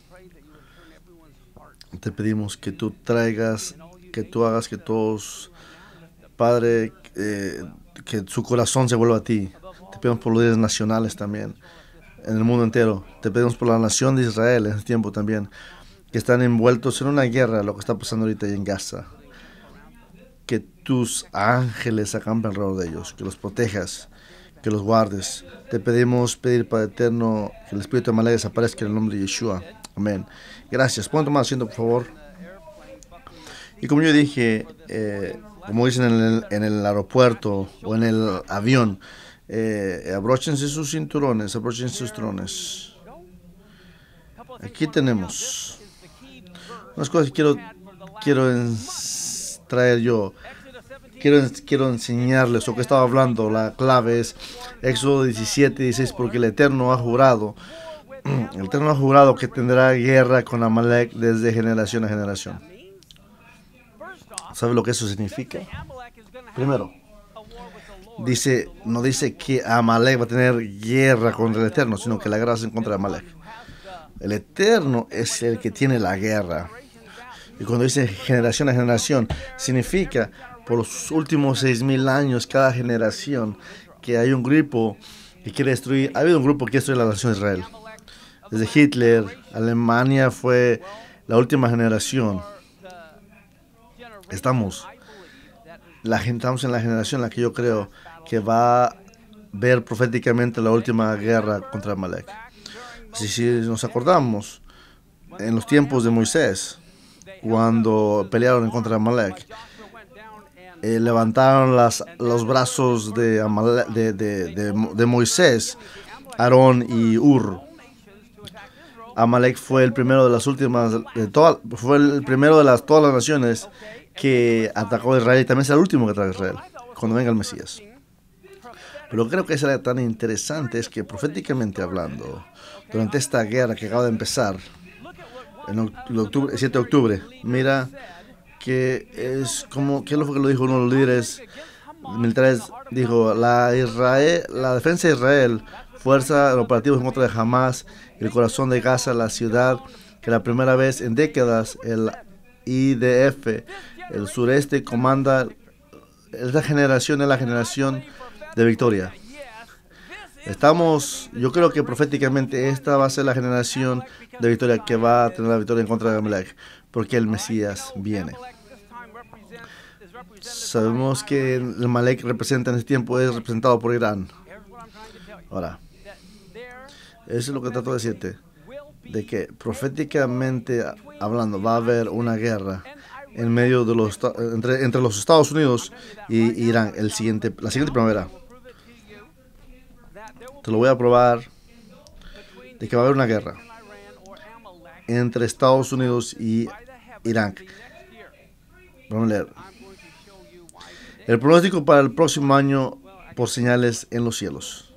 Te pedimos que tú hagas que todos, Padre, que su corazón se vuelva a ti. Te pedimos por los líderes nacionales también, en el mundo entero. Te pedimos por la nación de Israel en este tiempo también, que están envueltos en una guerra, lo que está pasando ahorita en Gaza. Que tus ángeles acampen alrededor de ellos, que los protejas, que los guardes. Te pedimos, Padre eterno, que el espíritu de Amalek desaparezca en el nombre de Yeshua. Amén. Gracias. ¿Pueden tomar asiento, por favor? Y como yo dije, como dicen en el aeropuerto o en el avión, abróchense sus cinturones, abróchense sus trones. Aquí tenemos unas cosas que quiero traer yo. Quiero enseñarles lo que estaba hablando. La clave es Éxodo 17:16, porque el Eterno ha jurado que tendrá guerra con Amalek desde generación a generación. ¿Sabe lo que eso significa? Primero, no dice que Amalek va a tener guerra contra el Eterno, sino que la guerra es en contra de Amalek. El Eterno es el que tiene la guerra. Y cuando dice generación a generación, significa por los últimos 6,000 años, cada generación, que hay un grupo que quiere destruir. Ha habido un grupo que quiere destruir la nación de Israel. Desde Hitler, Alemania fue la última generación. Estamos en la generación en la que yo creo que va a ver proféticamente la última guerra contra Amalek. Si nos acordamos, en los tiempos de Moisés, cuando pelearon en contra de Amalek, levantaron los brazos de Moisés, Aarón y Ur. Amalek fue el primero de las últimas, fue el primero de todas las naciones que atacó a Israel, y también será el último que ataque a Israel cuando venga el Mesías. Pero creo que será tan interesante es que proféticamente hablando, durante esta guerra que acaba de empezar, el 7 de octubre, mira que es como, ¿qué es lo que lo dijo uno de los líderes militares? Dijo, la defensa de Israel, fuerza operativa en contra de Hamas, el corazón de Gaza, la ciudad que la primera vez en décadas el IDF, el sureste, comanda. Esta generación es la generación de victoria. Yo creo que proféticamente esta va a ser la generación de victoria que va a tener la victoria en contra de Amalek, porque el Mesías viene. Sabemos que el Amalek representa en este tiempo, es representado por Irán. Ahora, eso es lo que trato de decirte, de que proféticamente hablando va a haber una guerra en medio de entre los Estados Unidos y Irán la siguiente primavera. Te lo voy a probar de que va a haber una guerra entre Estados Unidos y Irán. Vamos a leer. El pronóstico para el próximo año por señales en los cielos.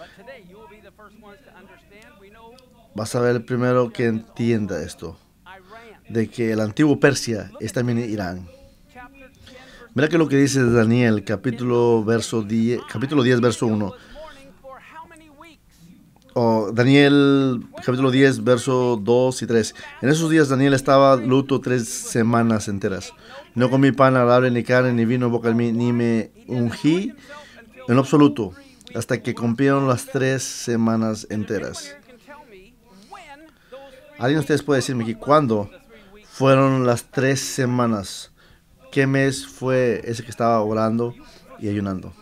Vas a ver el primero que entienda esto, de que el antiguo Persia es también Irán. Mira que lo que dice Daniel, capítulo 10, verso 1. O Daniel, capítulo 10, verso 2 y 3. En esos días Daniel estaba luto 3 semanas enteras. No comí pan agradable, ni carne, ni vino en boca de mí, ni me ungí en lo absoluto, hasta que cumplieron las 3 semanas enteras. ¿Alguien de ustedes puede decirme aquí cuándo fueron las 3 semanas? ¿Qué mes fue ese que estaba orando y ayunando?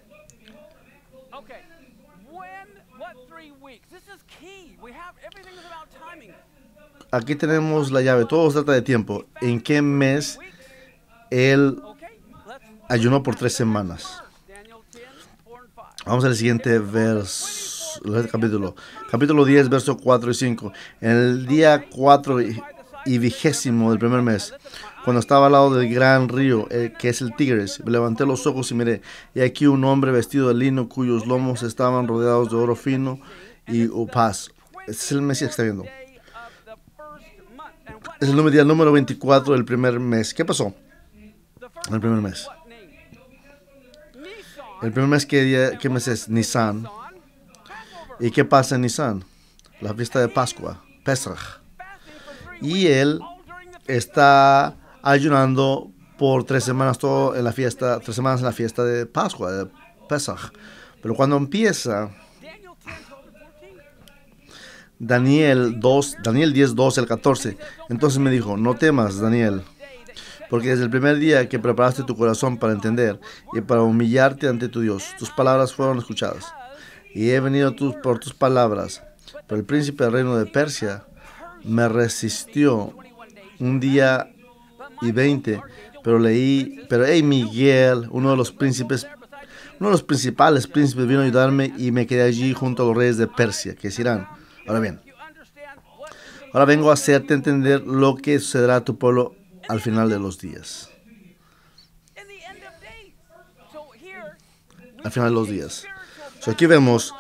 Aquí tenemos la llave. Todo se trata de tiempo. ¿En qué mes él ayunó por 3 semanas? Vamos al siguiente verso, capítulo. Capítulo 10, verso 4 y 5. En el día 4 y 20º del primer mes, cuando estaba al lado del gran río, que es el Tigris, me levanté los ojos y miré, y aquí un hombre vestido de lino, cuyos lomos estaban rodeados de oro fino y opaz. Este es el Mesías que está viendo. Es el día número 24 del primer mes. ¿Qué pasó en el primer mes? El primer mes, ¿qué mes es? Nisan. ¿Y qué pasa en Nisan? La fiesta de Pascua, Pesach. Y él está ayunando por 3 semanas todo en la fiesta, 3 semanas en la fiesta de Pascua, de Pesach. Pero cuando empieza Daniel 10, 12 al 14, entonces me dijo, no temas, Daniel, porque desde el primer día que preparaste tu corazón para entender y para humillarte ante tu Dios, tus palabras fueron escuchadas. Y he venido por tus palabras. Pero el príncipe del reino de Persia me resistió 1 día y 20, pero Miguel, uno de los principales príncipes, vino a ayudarme y me quedé allí junto a los reyes de Persia, que es Irán. Ahora bien, ahora vengo a hacerte entender lo que sucederá a tu pueblo al final de los días. Al final de los días. Aquí vemos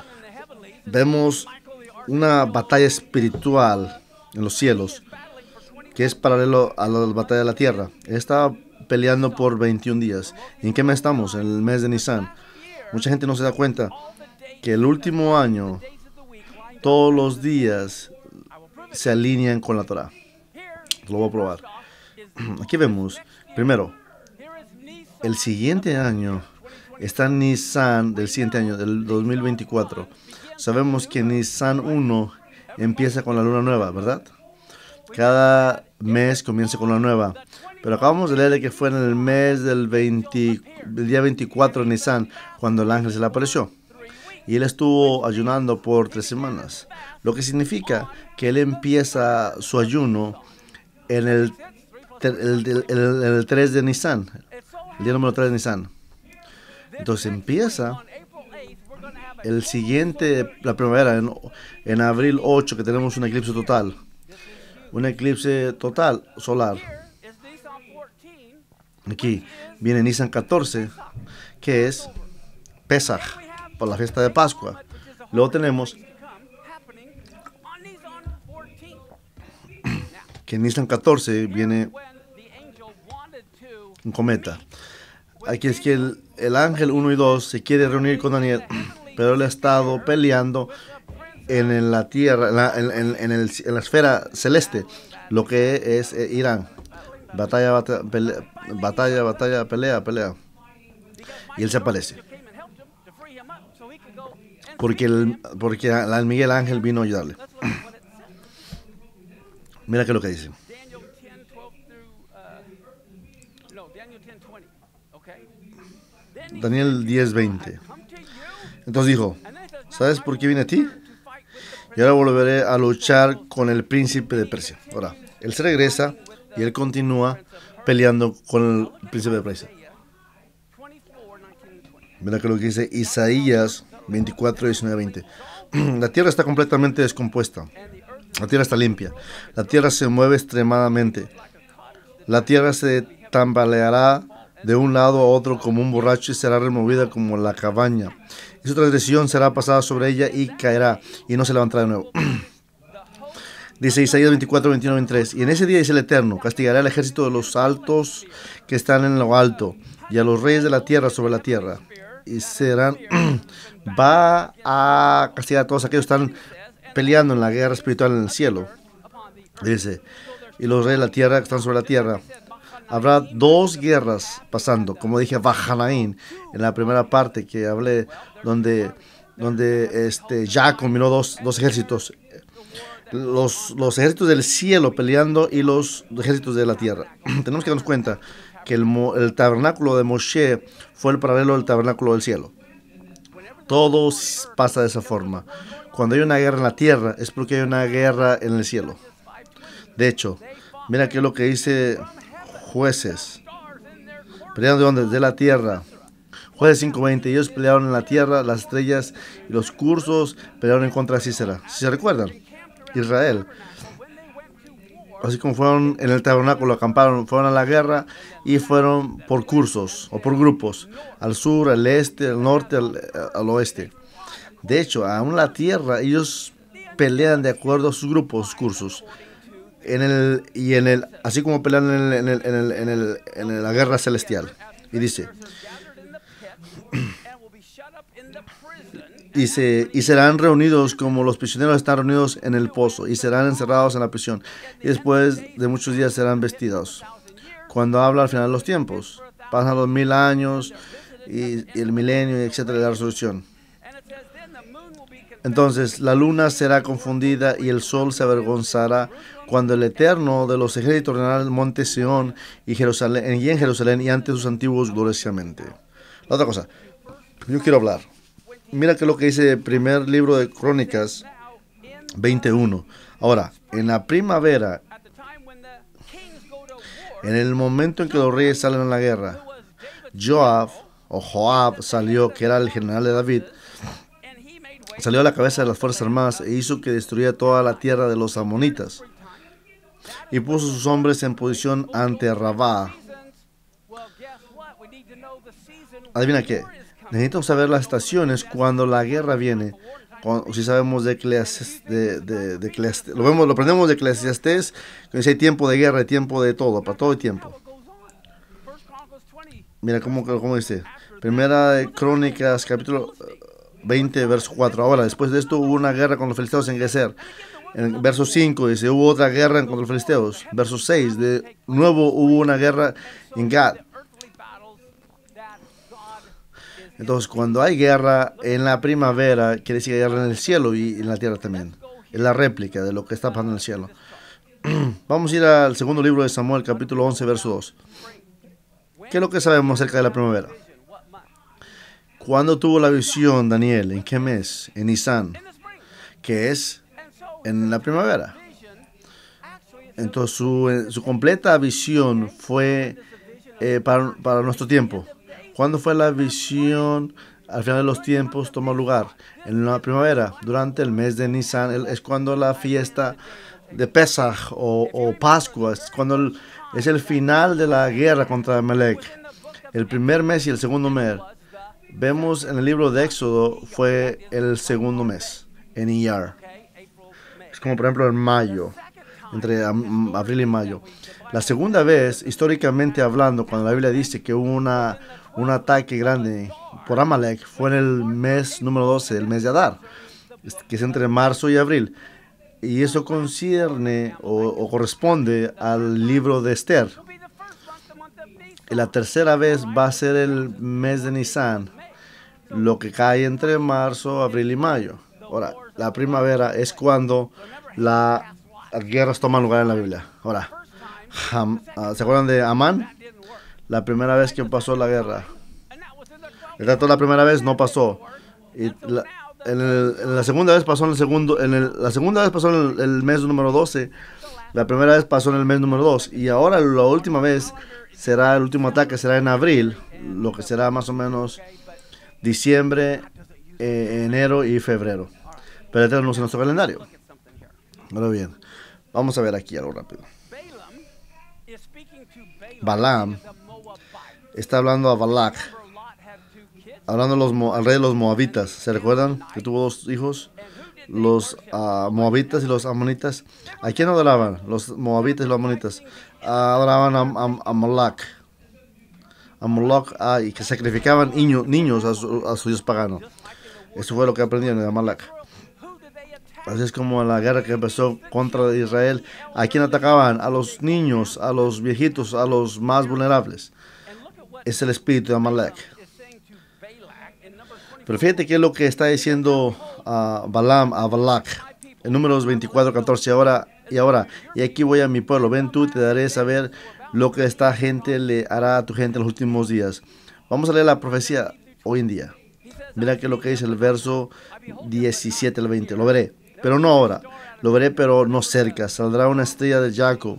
una batalla espiritual en los cielos que es paralelo a la batalla de la tierra. Él estaba peleando por 21 días. ¿Y en qué mes estamos? En el mes de Nisan. Mucha gente no se da cuenta que el último año todos los días se alinean con la Torah. Lo voy a probar. Aquí vemos, primero, el siguiente año está Nisan del siguiente año, del 2024. Sabemos que Nisan 1 empieza con la luna nueva, ¿verdad? Cada mes comienza con la nueva. Pero acabamos de leer que fue en el mes del día 24 de Nisan cuando el ángel se le apareció. Y él estuvo ayunando por 3 semanas. Lo que significa que él empieza su ayuno en el 3 de Nisan. El día número 3 de Nisan. Entonces empieza el siguiente, la primavera, en abril 8, que tenemos un eclipse total. Un eclipse total solar. Aquí viene Nisan 14, que es Pesach, por la fiesta de Pascua. Luego tenemos que en Nisan 14 viene un cometa. Aquí es que el ángel 1 y 2 se quiere reunir con Daniel, pero él ha estado peleando en la tierra, en la esfera celeste, lo que es Irán. Batalla, pelea. Y él se aparece. Porque el Miguel Ángel vino a ayudarle. Mira qué es lo que dice. Daniel 10:20. Entonces dijo, ¿sabes por qué vine a ti? Y ahora volveré a luchar con el príncipe de Persia. Ahora, él se regresa y él continúa peleando con el príncipe de Persia. Mira que lo que dice Isaías 24, 19, 20. La tierra está completamente descompuesta. La tierra está limpia. La tierra se mueve extremadamente. La tierra se tambaleará de un lado a otro como un borracho y será removida como la cabaña. Y su transgresión será pasada sobre ella y caerá y no se levantará de nuevo. Dice Isaías 24, 21, 23. Y en ese día dice el Eterno, castigaré al ejército de los altos que están en lo alto y a los reyes de la tierra sobre la tierra. Y serán, va a castigar a todos aquellos que están peleando en la guerra espiritual en el cielo. Dice, y los reyes de la tierra que están sobre la tierra. Habrá dos guerras pasando, como dije, Vahanaín, en la primera parte que hablé, donde ya combinó dos ejércitos. Los ejércitos del cielo peleando y los ejércitos de la tierra. Tenemos que darnos cuenta que el tabernáculo de Moshe fue el paralelo del tabernáculo del cielo. Todo pasa de esa forma. Cuando hay una guerra en la tierra es porque hay una guerra en el cielo. De hecho, mira qué es lo que dice Jueces. Peleando de dónde? De la tierra. Jueces 5:20. Ellos pelearon en la tierra, las estrellas y los cursos pelearon en contra de Sísera. Si se recuerdan, Israel. Así como fueron en el tabernáculo, acamparon, fueron a la guerra y fueron por cursos o por grupos, al sur, al este, al norte, al oeste. De hecho, aún la tierra, ellos pelean de acuerdo a sus grupos, sus cursos. Así como pelean en la guerra celestial. Y dice, y serán reunidos como los prisioneros están reunidos en el pozo, y serán encerrados en la prisión, y después de muchos días serán vestidos. Cuando habla al final de los tiempos, pasan los 1000 años, y el milenio, etcétera, la resolución. Entonces la luna será confundida y el sol se avergonzará cuando el Eterno de los ejércitos ordenará el monte Sión y en Jerusalén y ante sus antiguos gloriosamente. La otra cosa, yo quiero hablar. Mira que lo que dice el primer libro de Crónicas 21. Ahora, en la primavera, en el momento en que los reyes salen a la guerra, Joab salió, que era el general de David, salió a la cabeza de las fuerzas armadas e hizo que destruyera toda la tierra de los amonitas y puso sus hombres en posición ante Rabá. Adivina qué, necesitamos saber las estaciones cuando la guerra viene. Si sabemos de Eclesiastés, lo aprendemos de Eclesiastés, que dice hay tiempo de guerra, hay tiempo de todo, para todo el tiempo. Mira cómo dice, Primera de Crónicas, capítulo 20, verso 4. Ahora, después de esto hubo una guerra con los filisteos en Geser. En verso 5 dice, hubo otra guerra contra los filisteos. Verso 6, de nuevo hubo una guerra en Gad. Entonces, cuando hay guerra en la primavera, quiere decir que hay guerra en el cielo y en la tierra también. Es la réplica de lo que está pasando en el cielo. Vamos a ir al segundo libro de Samuel, capítulo 11, verso 2. ¿Qué es lo que sabemos acerca de la primavera? ¿Cuándo tuvo la visión Daniel? ¿En qué mes? En Nisan, que es en la primavera. Entonces su completa visión fue para nuestro tiempo. ¿Cuándo fue la visión? Al final de los tiempos toma lugar en la primavera, durante el mes de Nisan. Es cuando la fiesta de Pesaj o Pascua, es el final de la guerra contra Amalek. El primer mes y el segundo mes. Vemos en el libro de Éxodo fue el segundo mes, en Iyar. Es como por ejemplo en mayo, entre abril y mayo. La segunda vez, históricamente hablando, cuando la Biblia dice que hubo un ataque grande por Amalek, fue en el mes número 12, el mes de Adar, que es entre marzo y abril. Y eso concierne o corresponde al libro de Esther. Y la tercera vez va a ser el mes de Nisan, lo que cae entre marzo, abril y mayo. Ahora, la primavera es cuando las guerras toman lugar en la Biblia. Ahora, ¿se acuerdan de Amán? La primera vez que pasó la guerra. El trato la primera vez no pasó. Y la segunda vez pasó la segunda vez pasó en el mes número 12. La primera vez pasó en el mes número 2. Y ahora la última vez será, el último ataque será en abril, lo que será más o menos diciembre, enero y febrero. Pero tenemos en nuestro calendario. Ahora bien, vamos a ver aquí algo rápido. Balaam está hablando a Balak, hablando al rey de los moabitas. ¿Se recuerdan que tuvo 2 hijos? Los moabitas y los amonitas. ¿A quién adoraban? Los moabitas y los amonitas adoraban a Moloch. A Moloch, y que sacrificaban niños a su dios pagano. Eso fue lo que aprendieron de Amalek. Así es como la guerra que empezó contra Israel. ¿A quién atacaban? A los niños, a los viejitos, a los más vulnerables. Es el espíritu de Amalek. Pero fíjate qué es lo que está diciendo Balaam a Balak. En Números 24:14. Y aquí voy a mi pueblo. Ven tú, te daré saber lo que esta gente le hará a tu gente en los últimos días. Vamos a leer la profecía hoy en día. Mira qué es lo que dice el verso 17 al 20. Lo veré, pero no ahora. Lo veré, pero no cerca. Saldrá una estrella de Jacob.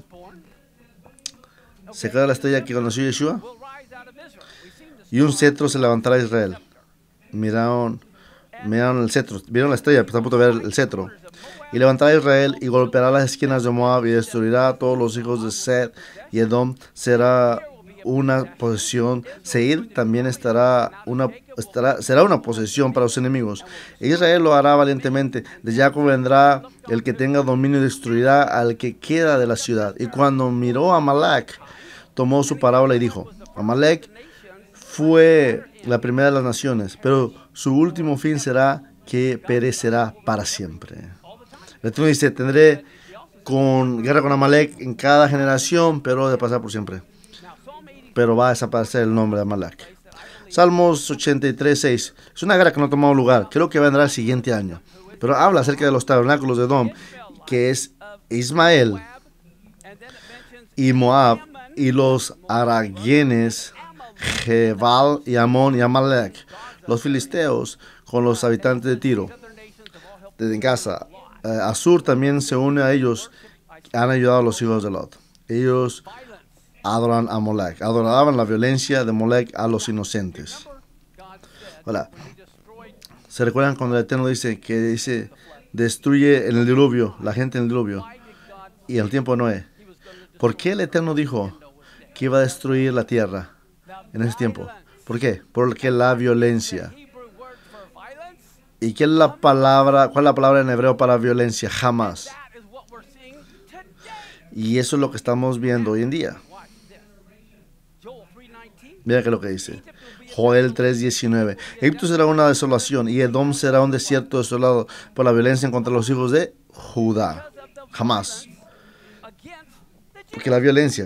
¿Se queda la estrella que conoció Yeshua? Y un cetro se levantará a Israel. Miraron el cetro. Vieron la estrella, pero están a punto de ver el cetro. Y levantará a Israel y golpeará las esquinas de Moab y destruirá a todos los hijos de Seth y Edom. Será una posesión. Seir también será una posesión para los enemigos. Israel lo hará valientemente. De Jacob vendrá el que tenga dominio y destruirá al que queda de la ciudad. Y cuando miró a Amalek, tomó su parábola y dijo: Amalek fue la primera de las naciones, pero su último fin será que perecerá para siempre. El Eterno dice: tendré guerra con Amalek en cada generación, pero de pasar por siempre. Pero va a desaparecer el nombre de Amalek. Salmos 83:6. Es una guerra que no ha tomado lugar. Creo que vendrá el siguiente año. Pero habla acerca de los tabernáculos de Edom, que es Ismael y Moab, y los araguenes, Jebal y Amón y Amalek, los filisteos con los habitantes de Tiro, desde Gaza. Asur también se une a ellos. Han ayudado a los hijos de Lot. Ellos adoran a Molech, adoraban la violencia de Molech a los inocentes. Hola. ¿Se recuerdan cuando el Eterno dice destruye en el diluvio, la gente en el diluvio, y en el tiempo de Noé? ¿Por qué el Eterno dijo que iba a destruir la tierra en ese tiempo? ¿Por qué? Porque la violencia. ¿Y qué es la palabra? ¿Cuál es la palabra en hebreo para violencia? Jamás. Y eso es lo que estamos viendo hoy en día. Mira qué es lo que dice Joel 3:19. Egipto será una desolación y Edom será un desierto desolado por la violencia contra los hijos de Judá. Jamás. Porque la violencia.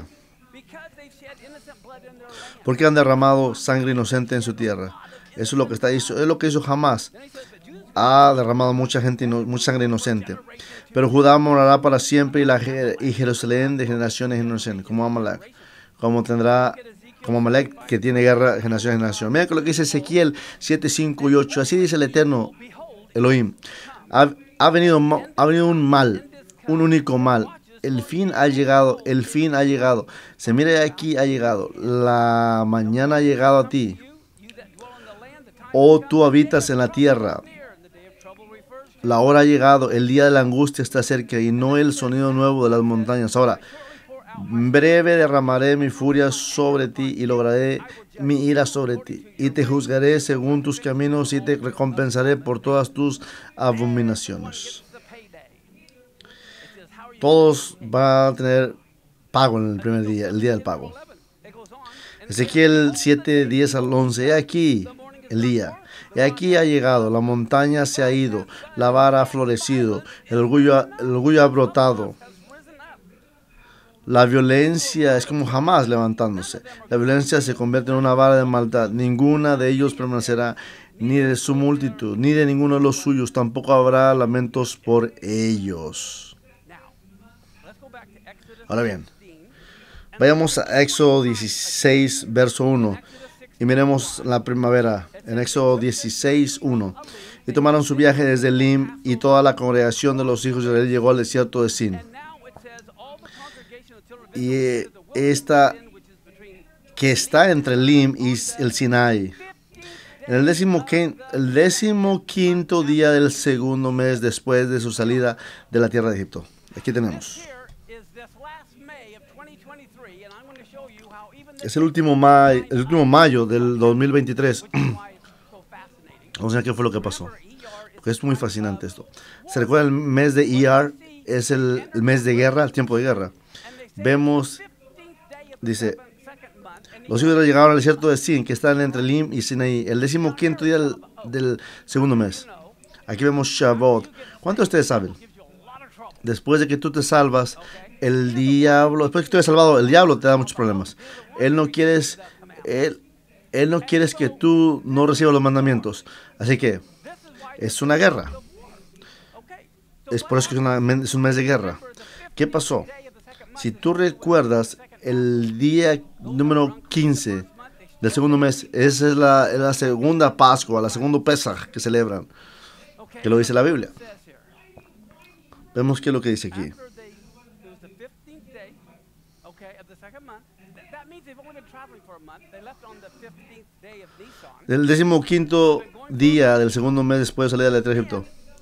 Porque han derramado sangre inocente en su tierra. Eso es lo que está hizo. Es lo que hizo Jamás. Ha derramado mucha sangre inocente. Pero Judá morará para siempre y Jerusalén de generaciones en generaciones, como Amalek. Como Amalek, que tiene guerra de generación en generación. Mira lo que dice Ezequiel 7:5 y 8. Así dice el Eterno Elohim. Ha venido un mal, un único mal. El fin ha llegado. Se mira aquí, ha llegado. La mañana ha llegado a ti. Oh, tú habitas en la tierra. La hora ha llegado, el día de la angustia está cerca y no el sonido nuevo de las montañas. Ahora, breve derramaré mi furia sobre ti y lograré mi ira sobre ti. Y te juzgaré según tus caminos y te recompensaré por todas tus abominaciones. Todos van a tener pago en el primer día, el día del pago. Ezequiel 7:10 al 11. He aquí el día. Y aquí ha llegado, la montaña se ha ido, la vara ha florecido, el orgullo ha brotado. La violencia es como Jamás levantándose. La violencia se convierte en una vara de maldad. Ninguna de ellos permanecerá, ni de su multitud, ni de ninguno de los suyos. Tampoco habrá lamentos por ellos. Ahora bien, vayamos a Éxodo 16, verso 1, y miremos la primavera. en Éxodo 16:1. Y tomaron su viaje desde Elim, y toda la congregación de los hijos de Israel llegó al desierto de Sin. Y esta que está entre Elim y el Sinaí. En el 15º día del segundo mes después de su salida de la tierra de Egipto. Aquí tenemos. Es el último mayo del 2023. Vamos a ver qué fue lo que pasó. Porque es muy fascinante esto. ¿Se recuerda el mes de Iyar? Es el mes de guerra, el tiempo de guerra. Vemos, dice, los hijos llegaron al desierto de Sin, que están entre Elim y Sinaí, el 15º día del segundo mes. Aquí vemos Shavuot. ¿Cuántos de ustedes saben? Después de que tú te salvas, el diablo te da muchos problemas. Él no quiere que tú no recibas los mandamientos. Así que es una guerra. Es por eso que es un mes de guerra. ¿Qué pasó? Si tú recuerdas, el día número 15 del segundo mes, esa es la segunda Pascua, la segunda Pesaj que celebran, que lo dice la Biblia. Vemos qué es lo que dice aquí. Del 15º día del segundo mes después de salir de la tierra de Egipto.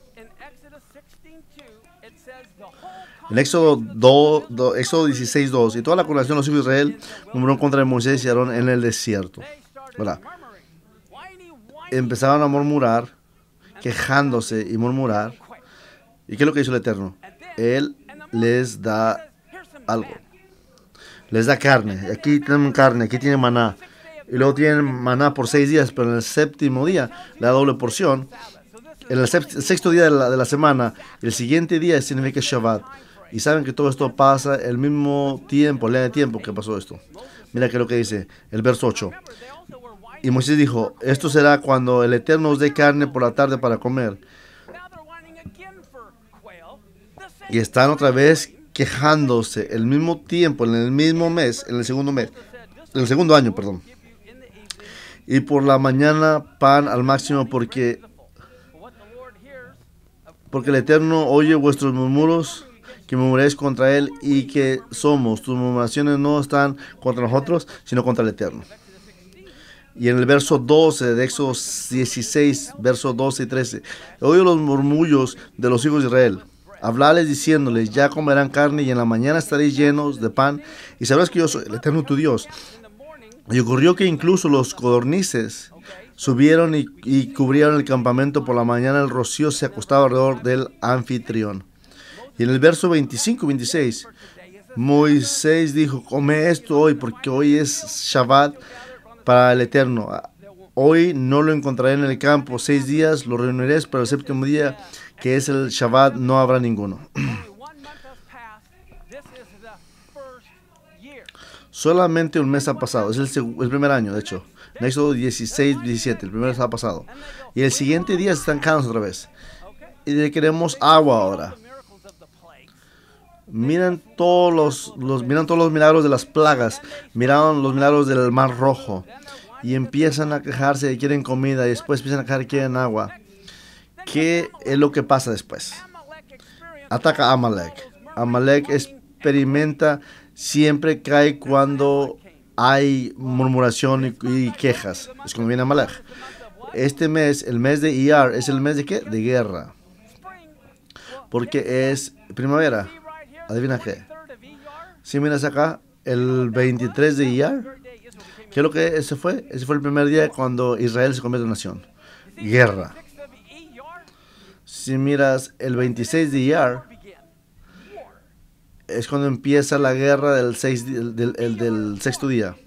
En Éxodo 16:2, y toda la congregación de los hijos de Israel murmuró contra Moisés y Aarón en el desierto. ¿Verdad? Empezaron a murmurar, quejándose y murmurar. ¿Y qué es lo que hizo el Eterno? Él les da algo. Les da carne. Aquí tienen carne, aquí tienen maná. Y luego tienen maná por 6 días, pero en el séptimo día le da doble porción. En el sexto día de la semana, el siguiente día significa Shabbat. Y saben que todo esto pasa el mismo tiempo, línea de tiempo que pasó esto. Mira que lo que dice el verso 8. Y Moisés dijo, esto será cuando el Eterno os dé carne por la tarde para comer. Y están otra vez quejándose el mismo tiempo, en el mismo mes, en el segundo año, perdón. Y por la mañana pan al máximo porque el Eterno oye vuestros murmuros, que murmuréis contra Él y que somos. Tus murmuraciones no están contra nosotros, sino contra el Eterno. Y en el verso 12 de Éxodo 16, versos 12 y 13, oye los murmullos de los hijos de Israel. Hablarles diciéndoles, ya comerán carne y en la mañana estaréis llenos de pan y sabrás que yo soy el Eterno tu Dios. Y ocurrió que incluso los codornices subieron y cubrieron el campamento. Por la mañana el rocío se acostaba alrededor del anfitrión. Y en el verso 25 y 26, Moisés dijo, come esto hoy porque hoy es Shabbat para el Eterno. Hoy no lo encontraré en el campo. 6 días lo reuniré, pero el séptimo día, que es el Shabbat, no habrá ninguno. Solamente un mes ha pasado. Es el primer año, de hecho. En Éxodo 16, 17. El primer mes ha pasado. Y el siguiente día se están cansando otra vez. Y queremos agua ahora. Miran todos los milagros de las plagas. Miraron los milagros del Mar Rojo. Y empiezan a quejarse y quieren comida. Y después empiezan a quejar y quieren agua. ¿Qué es lo que pasa después? Ataca a Amalek. Amalek experimenta, siempre cae cuando hay murmuración y quejas. Es cuando viene Amalek. Este mes, el mes de Iyar, es el mes de ¿qué? De guerra. Porque es primavera. ¿Adivina qué? Si miras acá, el 23 de Iyar, ¿qué es lo que ese fue? Ese fue el primer día cuando Israel se convierte en nación. Guerra. Si miras el 26 de Iyar, es cuando empieza la guerra del sexto día.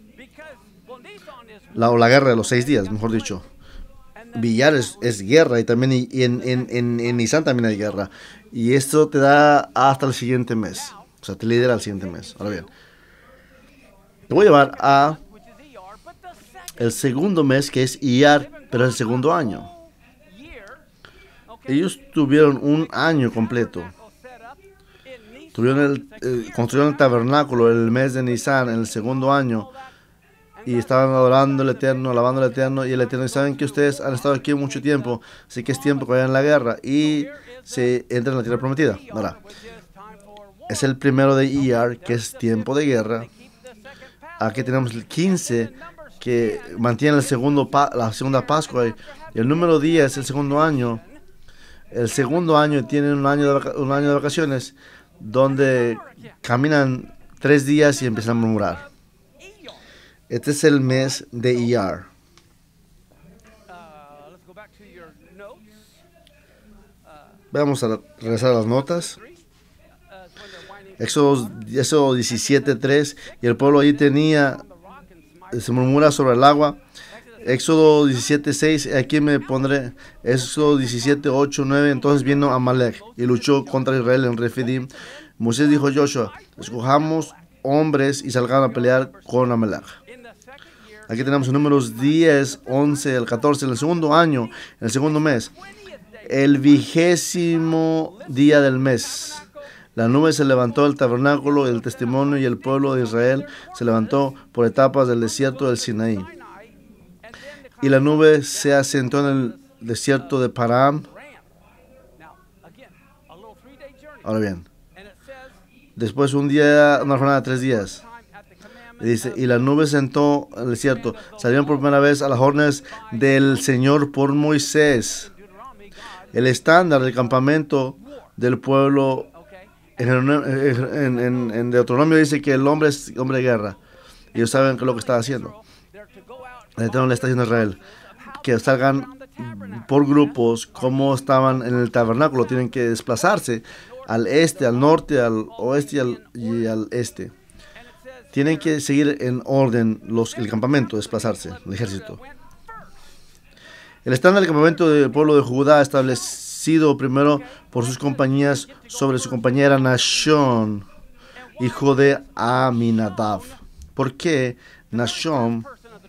La guerra de los 6 días, mejor dicho. Iyar es guerra y también en Nisan también hay guerra. Y esto te da hasta el siguiente mes. O sea, te lidera al siguiente mes. Ahora bien, te voy a llevar a el segundo mes, que es Iyar, pero el segundo año. Ellos tuvieron un año completo. Construyeron el tabernáculo el mes de Nisan, en el segundo año. y estaban adorando al Eterno, alabando al Eterno, y el Eterno, y saben que ustedes han estado aquí mucho tiempo, así que es tiempo que vayan a la guerra y se entren en la tierra prometida. Ahora, es el primero de Iyar, que es tiempo de guerra. Aquí tenemos el 15, que mantiene la segunda Pascua, y el número 10 es el segundo año. El segundo año tienen un año de vacaciones, donde caminan 3 días y empiezan a murmurar. Este es el mes de Iyar. Vamos a regresar a las notas. Éxodo 17:3, y el pueblo allí se murmura sobre el agua. Éxodo 17:6, aquí me pondré. Éxodo 17:8, 9, entonces vino Amalek y luchó contra Israel en Refidim. Moisés dijo a Joshua, escojamos hombres y salgan a pelear con Amalek. Aquí tenemos números 10, 11, el 14, en el segundo año, en el segundo mes, el 20º día del mes. La nube se levantó del tabernáculo, el testimonio, y el pueblo de Israel se levantó por etapas del desierto del Sinaí. Y la nube se asentó en el desierto de Param. Ahora bien, después una jornada de 3 días. Dice, y la nube se sentó en el desierto. Salieron por primera vez a las órdenes del Señor por Moisés. El estándar del campamento del pueblo en Deuteronomio dice que el hombre es hombre de guerra. Y ellos saben que es lo que está haciendo. El Eterno le está diciendo a Israel que salgan por grupos como estaban en el tabernáculo. Tienen que desplazarse al este, al norte, al oeste y al este. Tienen que seguir en orden el campamento, desplazarse, el ejército. El estándar del campamento del pueblo de Judá, establecido primero por sus compañías sobre su compañera Nashon, hijo de Aminadab. ¿Por qué Nashon,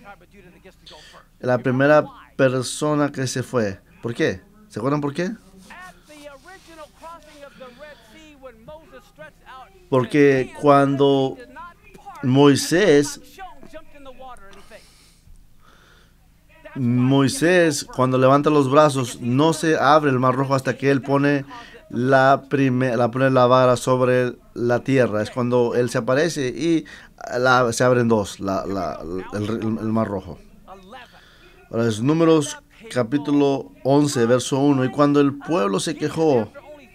la primera persona que se fue? ¿Por qué? ¿Se acuerdan por qué? Porque cuando Moisés, cuando levanta los brazos, no se abre el mar rojo hasta que él pone la vara sobre la tierra. Es cuando él se aparece y se abren dos, el mar rojo. Ahora es Números capítulo 11, verso 1. Y cuando el pueblo se quejó,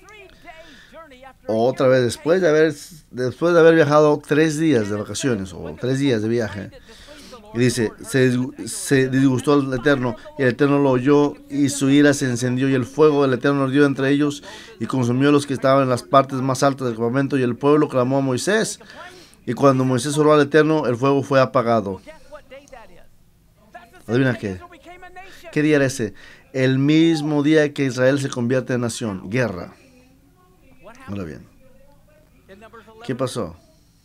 otra vez, después de haber viajado 3 días de vacaciones o 3 días de viaje, y dice, se disgustó al Eterno, y el Eterno lo oyó, y su ira se encendió, y el fuego del Eterno ardió entre ellos, y consumió a los que estaban en las partes más altas del campamento, y el pueblo clamó a Moisés, y cuando Moisés oró al Eterno, el fuego fue apagado. ¿Adivina qué? ¿Qué día era ese? El mismo día que Israel se convierte en nación, guerra. Ahora bien, ¿qué pasó?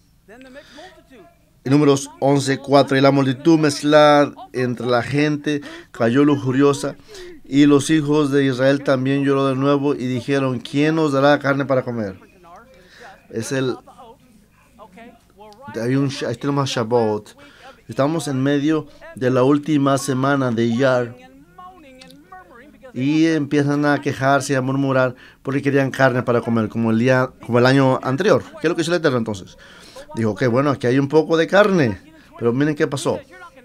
En Números 11:4, y la multitud mezclada entre la gente cayó lujuriosa, y los hijos de Israel también lloró de nuevo, y dijeron, ¿quién nos dará carne para comer? Ahí tenemos Shabbat. Estamos en medio de la última semana de Iyar, y empiezan a quejarse y a murmurar porque querían carne para comer, como el año anterior. ¿Qué es lo que hizo el Eterno entonces? Dijo, que bueno, aquí hay un poco de carne, pero miren qué pasó.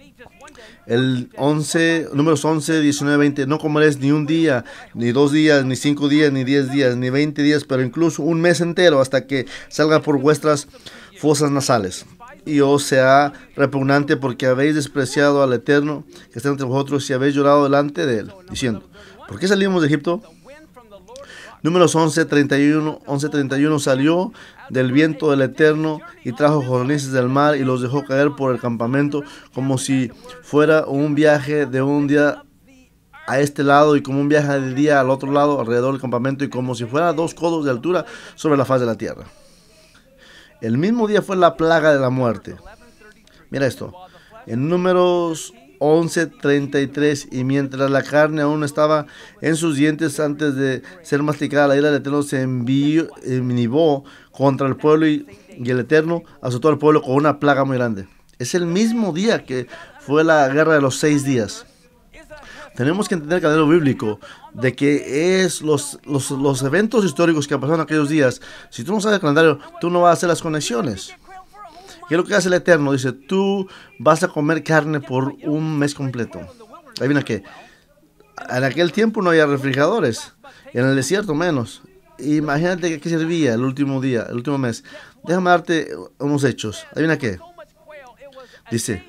Números 11, 19, 20, no comeréis ni un día, ni 2 días, ni 5 días, ni 10 días, ni 20 días, pero incluso un mes entero, hasta que salga por vuestras fosas nasales. Y os sea repugnante, porque habéis despreciado al Eterno que está entre vosotros, y habéis llorado delante de él, diciendo, ¿por qué salimos de Egipto? Números 11:31 salió del viento del Eterno y trajo jornices del mar y los dejó caer por el campamento, como si fuera un viaje de un día a este lado y como un viaje de día al otro lado alrededor del campamento, y como si fuera 2 codos de altura sobre la faz de la tierra. El mismo día fue la plaga de la muerte. Mira esto. En Números 11:33, y mientras la carne aún estaba en sus dientes antes de ser masticada, la ira del Eterno se envivó contra el pueblo, y el Eterno azotó al pueblo con una plaga muy grande. Es el mismo día que fue la guerra de los 6 días. Tenemos que entender el calendario bíblico de que es los eventos históricos que pasaron aquellos días. Si tú no sabes el calendario, tú no vas a hacer las conexiones. ¿Qué es lo que hace el Eterno? Dice, tú vas a comer carne por un mes completo. Adivina qué. En aquel tiempo no había refrigeradores. En el desierto menos. Imagínate qué servía el último día, el último mes. Déjame darte unos hechos. Adivina qué. Dice,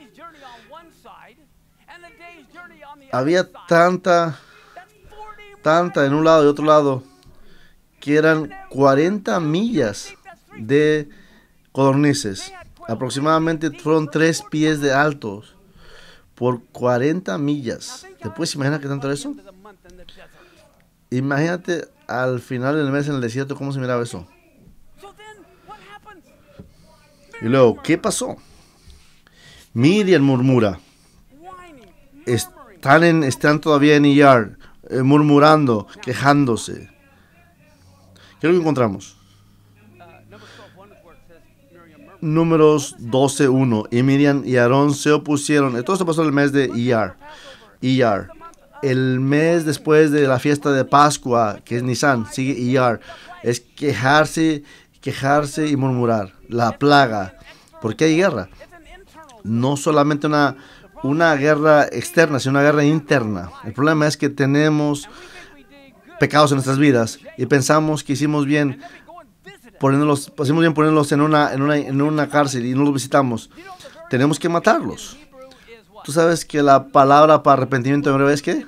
había tanta en un lado y otro lado que eran 40 millas de codornices. Aproximadamente fueron 3 pies de altos por 40 millas. ¿Te puedes imaginar qué tanto era eso? Imagínate al final del mes en el desierto cómo se miraba eso. Y luego, ¿qué pasó? Midian murmura. Están todavía en Iyar, murmurando, quejándose. ¿Qué es lo que encontramos? Números 12:1. Y Miriam y Aarón se opusieron. Todo esto pasó en el mes de Iyar. El mes después de la fiesta de Pascua, que es Nisan, sigue Iyar. Es quejarse y murmurar. La plaga. ¿Por qué hay guerra? No solamente una guerra externa, sino una guerra interna. El problema es que tenemos pecados en nuestras vidas y pensamos que hicimos bien poniéndolos en una cárcel y no los visitamos. Tenemos que matarlos. ¿Tú sabes que la palabra para arrepentimiento en hebreo es qué?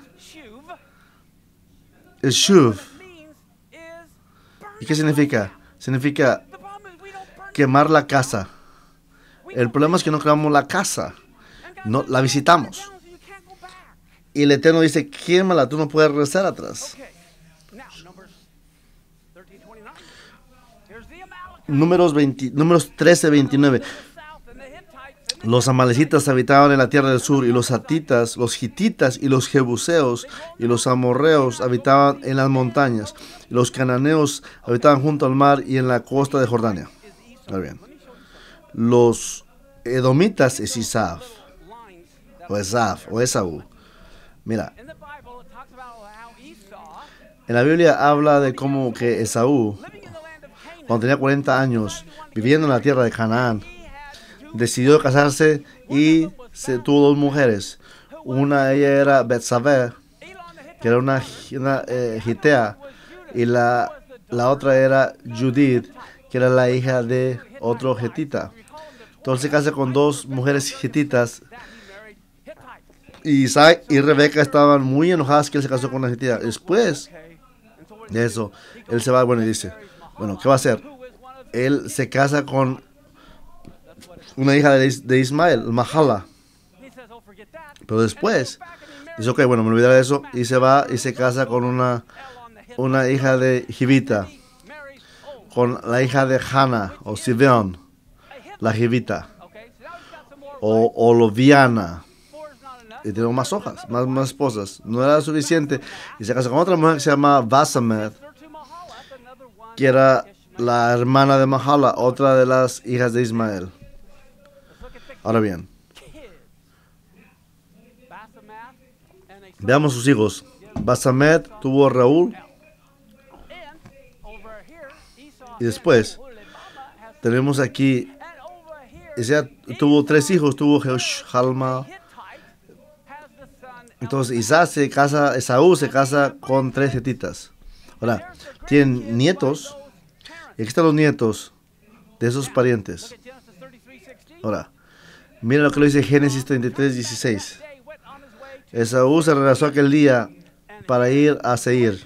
Es shuv. ¿Y qué significa? Significa quemar la casa. El problema es que no quemamos la casa. No, la visitamos. Y el Eterno dice, quémala, tú no puedes regresar atrás. Números 13:29. Los amalecitas habitaban en la tierra del sur, y los hatitas, los hititas y los jebuseos y los amorreos habitaban en las montañas, y los cananeos habitaban junto al mar y en la costa de Jordania. Muy bien. Los edomitas es Isaf, o Esaú. Mira, en la Biblia habla de cómo que Esaú, cuando tenía 40 años, viviendo en la tierra de Canaán, decidió casarse y se tuvo 2 mujeres. Una de ellas era Betsabé, que era una gitea, y la otra era Judith, que era la hija de otro getita. Entonces se casa con 2 mujeres getitas. Y Isaac y Rebeca estaban muy enojadas que él se casó con una getita. Después de eso, él se va, y dice, ¿qué va a hacer? Él se casa con una hija de Ismael, Mahala. Pero después dice, me olvidaré de eso, y se va y se casa con una hija de Jivita, con la hija de Hannah, o Sibeon, la Jivita, o Loviana. Y tiene más hojas, más esposas. No era suficiente. Y se casa con otra mujer que se llama Basamet, que era la hermana de Mahala, otra de las hijas de Ismael. Ahora bien, veamos sus hijos. Basamet tuvo a Raúl. Y después tenemos aquí, ella tuvo 3 hijos, tuvo Halma. Entonces Esaú se casa con 3 hetitas. Ahora, tienen nietos, y aquí están los nietos de esos parientes. Ahora, mira lo que lo dice Génesis 33:16. Esaú se regresó aquel día para ir a Seir.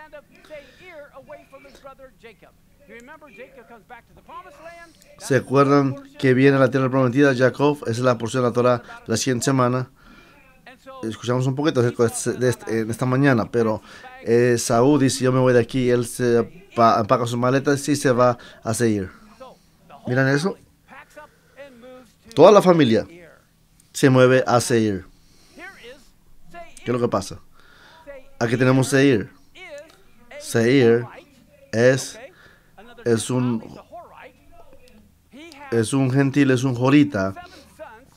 ¿Se acuerdan que viene a la tierra prometida? Jacob, esa es la porción de la Torah de la siguiente semana. Escuchamos un poquito acerca de esta mañana, pero Esaú dice, yo me voy de aquí. Él se empaca sus maletas y se va a Seir. ¿Miran eso? Toda la familia se mueve a Seir. ¿Qué es lo que pasa? Aquí tenemos Seir. Seir es un gentil, es un jorita,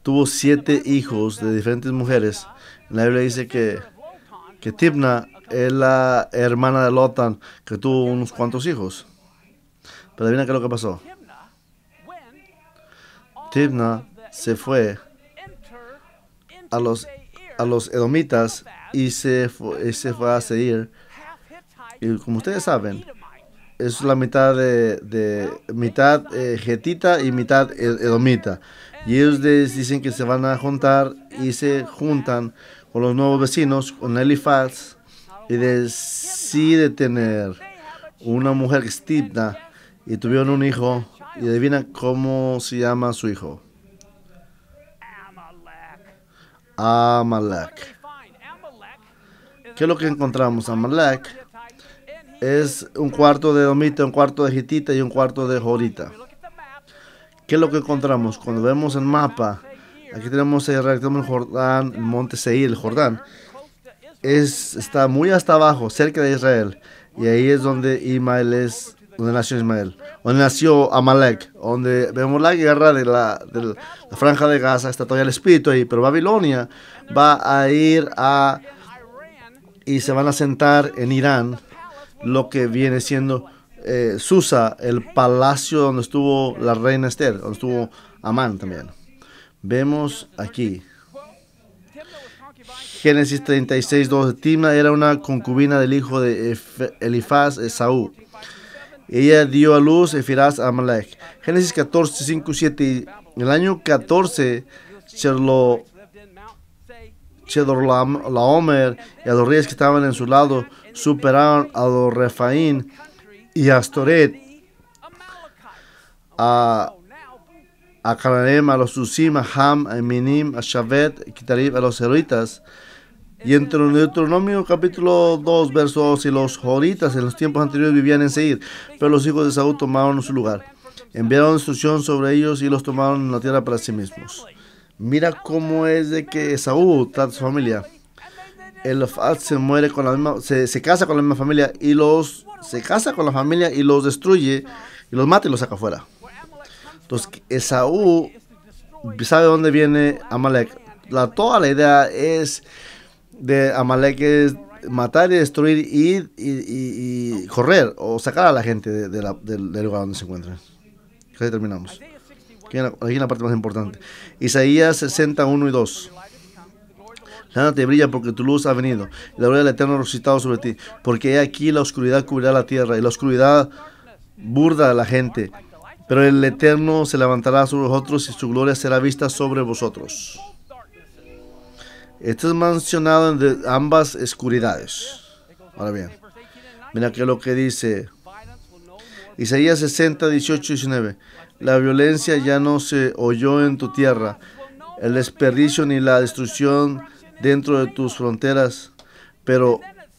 tuvo 7 hijos de diferentes mujeres. La Biblia dice que Timna es la hermana de Lotan, que tuvo unos cuantos hijos. Pero adivina qué es lo que pasó. Timna se fue a los edomitas y se fue a Seir. Y como ustedes saben, es la mitad mitad getita y mitad edomita. Y ellos dicen que se van a juntar y se juntan con los nuevos vecinos, con Elifaz, y decide tener una mujer que es Timna, y tuvieron un hijo. Y adivina cómo se llama su hijo. Amalek. ¿Qué es lo que encontramos? Amalek es un cuarto de edomita, un cuarto de hitita y un cuarto de jorita. ¿Qué es lo que encontramos? Cuando vemos el mapa, aquí tenemos el Jordán, el monte Seir, el Jordán. Está muy hasta abajo, cerca de Israel. Y ahí es donde nació Ismael. Donde nació Amalek. Donde vemos la guerra de la franja de Gaza. Está todavía el espíritu ahí. Pero Babilonia va a ir y se van a sentar en Irán. Lo que viene siendo Susa, el palacio donde estuvo la reina Esther, donde estuvo Amán también. Vemos aquí Génesis 36:2. Timna era una concubina del hijo de Elifaz, Esaú. Ella dio a luz Efiraz a Amalek. Génesis 14:5-7. En el año 14, Chedorlaomer y a los reyes que estaban en su lado superaron a los Refaín y a Astoret, a Cananem, a los Susim, a Ham, a Minim, a Shavet, Kitarib, a los Horitas. Y en Deuteronomio capítulo 2, verso 2, y los Horitas en los tiempos anteriores vivían en Seir, pero los hijos de Saúl tomaron su lugar. Enviaron instrucción sobre ellos y los tomaron en la tierra para sí mismos. Mira cómo es de que Saúl trata a su familia. Elifaz se muere con la misma, se casa con la misma familia y los destruye y los mata y los saca afuera. Entonces Esaú sabe dónde viene Amalek. Toda la idea es de Amalek es matar y destruir y correr o sacar a la gente del lugar donde se encuentran. Casi terminamos. Aquí en la parte más importante. Isaías 61:2. Levántate, brilla, porque tu luz ha venido, y la gloria del Eterno ha resucitado sobre ti. Porque he aquí la oscuridad cubrirá la tierra, y la oscuridad burda a la gente. Pero el Eterno se levantará sobre vosotros, y su gloria será vista sobre vosotros. Esto es mencionado en ambas oscuridades. Ahora bien, mira qué es lo que dice Isaías 60:18-19. La violencia ya no se oyó en tu tierra, el desperdicio ni la destrucción dentro de tus fronteras, pero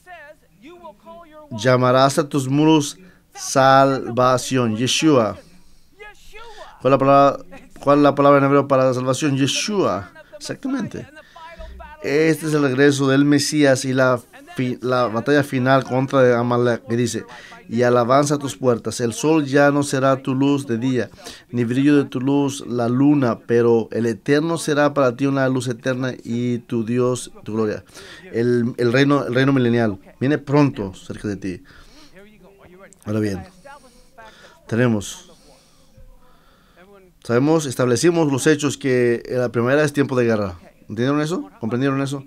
llamarás a tus muros salvación, Yeshua. ¿Cuál es la palabra en hebreo para salvación? Yeshua. Exactamente. Este es el regreso del Mesías y la batalla final contra Amalek, que dice: y alabanza a tus puertas. El sol ya no será tu luz de día, ni brillo de tu luz la luna, pero el Eterno será para ti una luz eterna y tu Dios, tu gloria. El reino milenial viene pronto cerca de ti. Ahora bien, establecimos los hechos que la primavera es tiempo de guerra. ¿Entendieron eso? ¿Comprendieron eso?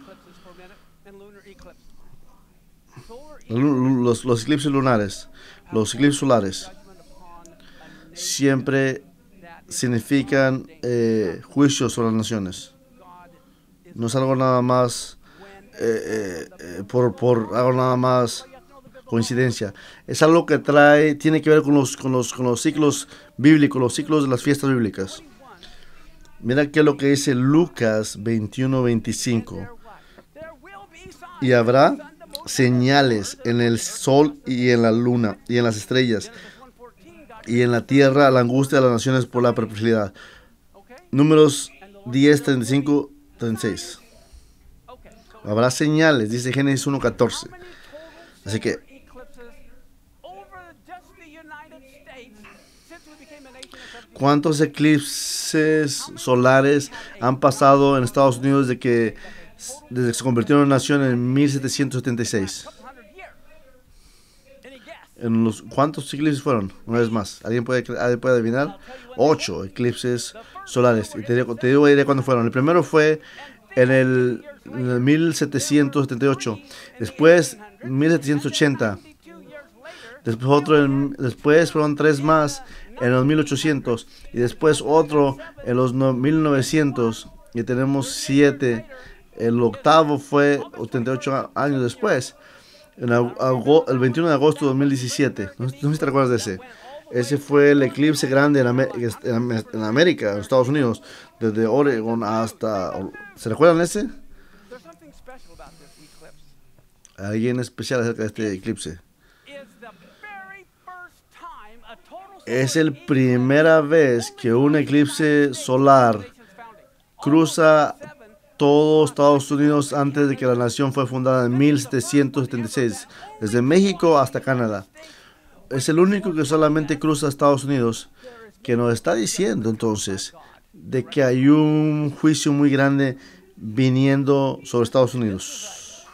Los eclipses lunares, los eclipses solares, siempre significan juicios sobre las naciones. No es algo nada más por algo nada más coincidencia. Es algo que tiene que ver con los ciclos bíblicos, los ciclos de las fiestas bíblicas. Mira qué es lo que dice Lucas 21:25. Y habrá señales en el sol y en la luna y en las estrellas y en la tierra la angustia de las naciones por la perplejidad. Números 10:35-36. Habrá señales, dice Génesis 1:14. Así que ¿cuántos eclipses eclipses solares han pasado en Estados Unidos desde que se convirtió en una nación en 1776. ¿Cuántos eclipses fueron? Una vez más, ¿alguien puede adivinar? 8 eclipses solares. Y te digo cuándo fueron. El primero fue en el 1778. Después 1780. Después fueron 3 más en los 1800. Y después otro en los 1900. Y tenemos 7. El octavo fue 88 años después. El 21 de agosto de 2017. No sé si te recuerdas de ese. Ese fue el eclipse grande en América, en Estados Unidos, desde Oregon hasta... ¿Se recuerdan ese? ¿Alguien especial acerca de este eclipse? Es la primera vez que un eclipse solar cruza todo Estados Unidos antes de que la nación fue fundada en 1776, desde México hasta Canadá. Es el único que solamente cruza Estados Unidos, que nos está diciendo entonces de que hay un juicio muy grande viniendo sobre Estados Unidos.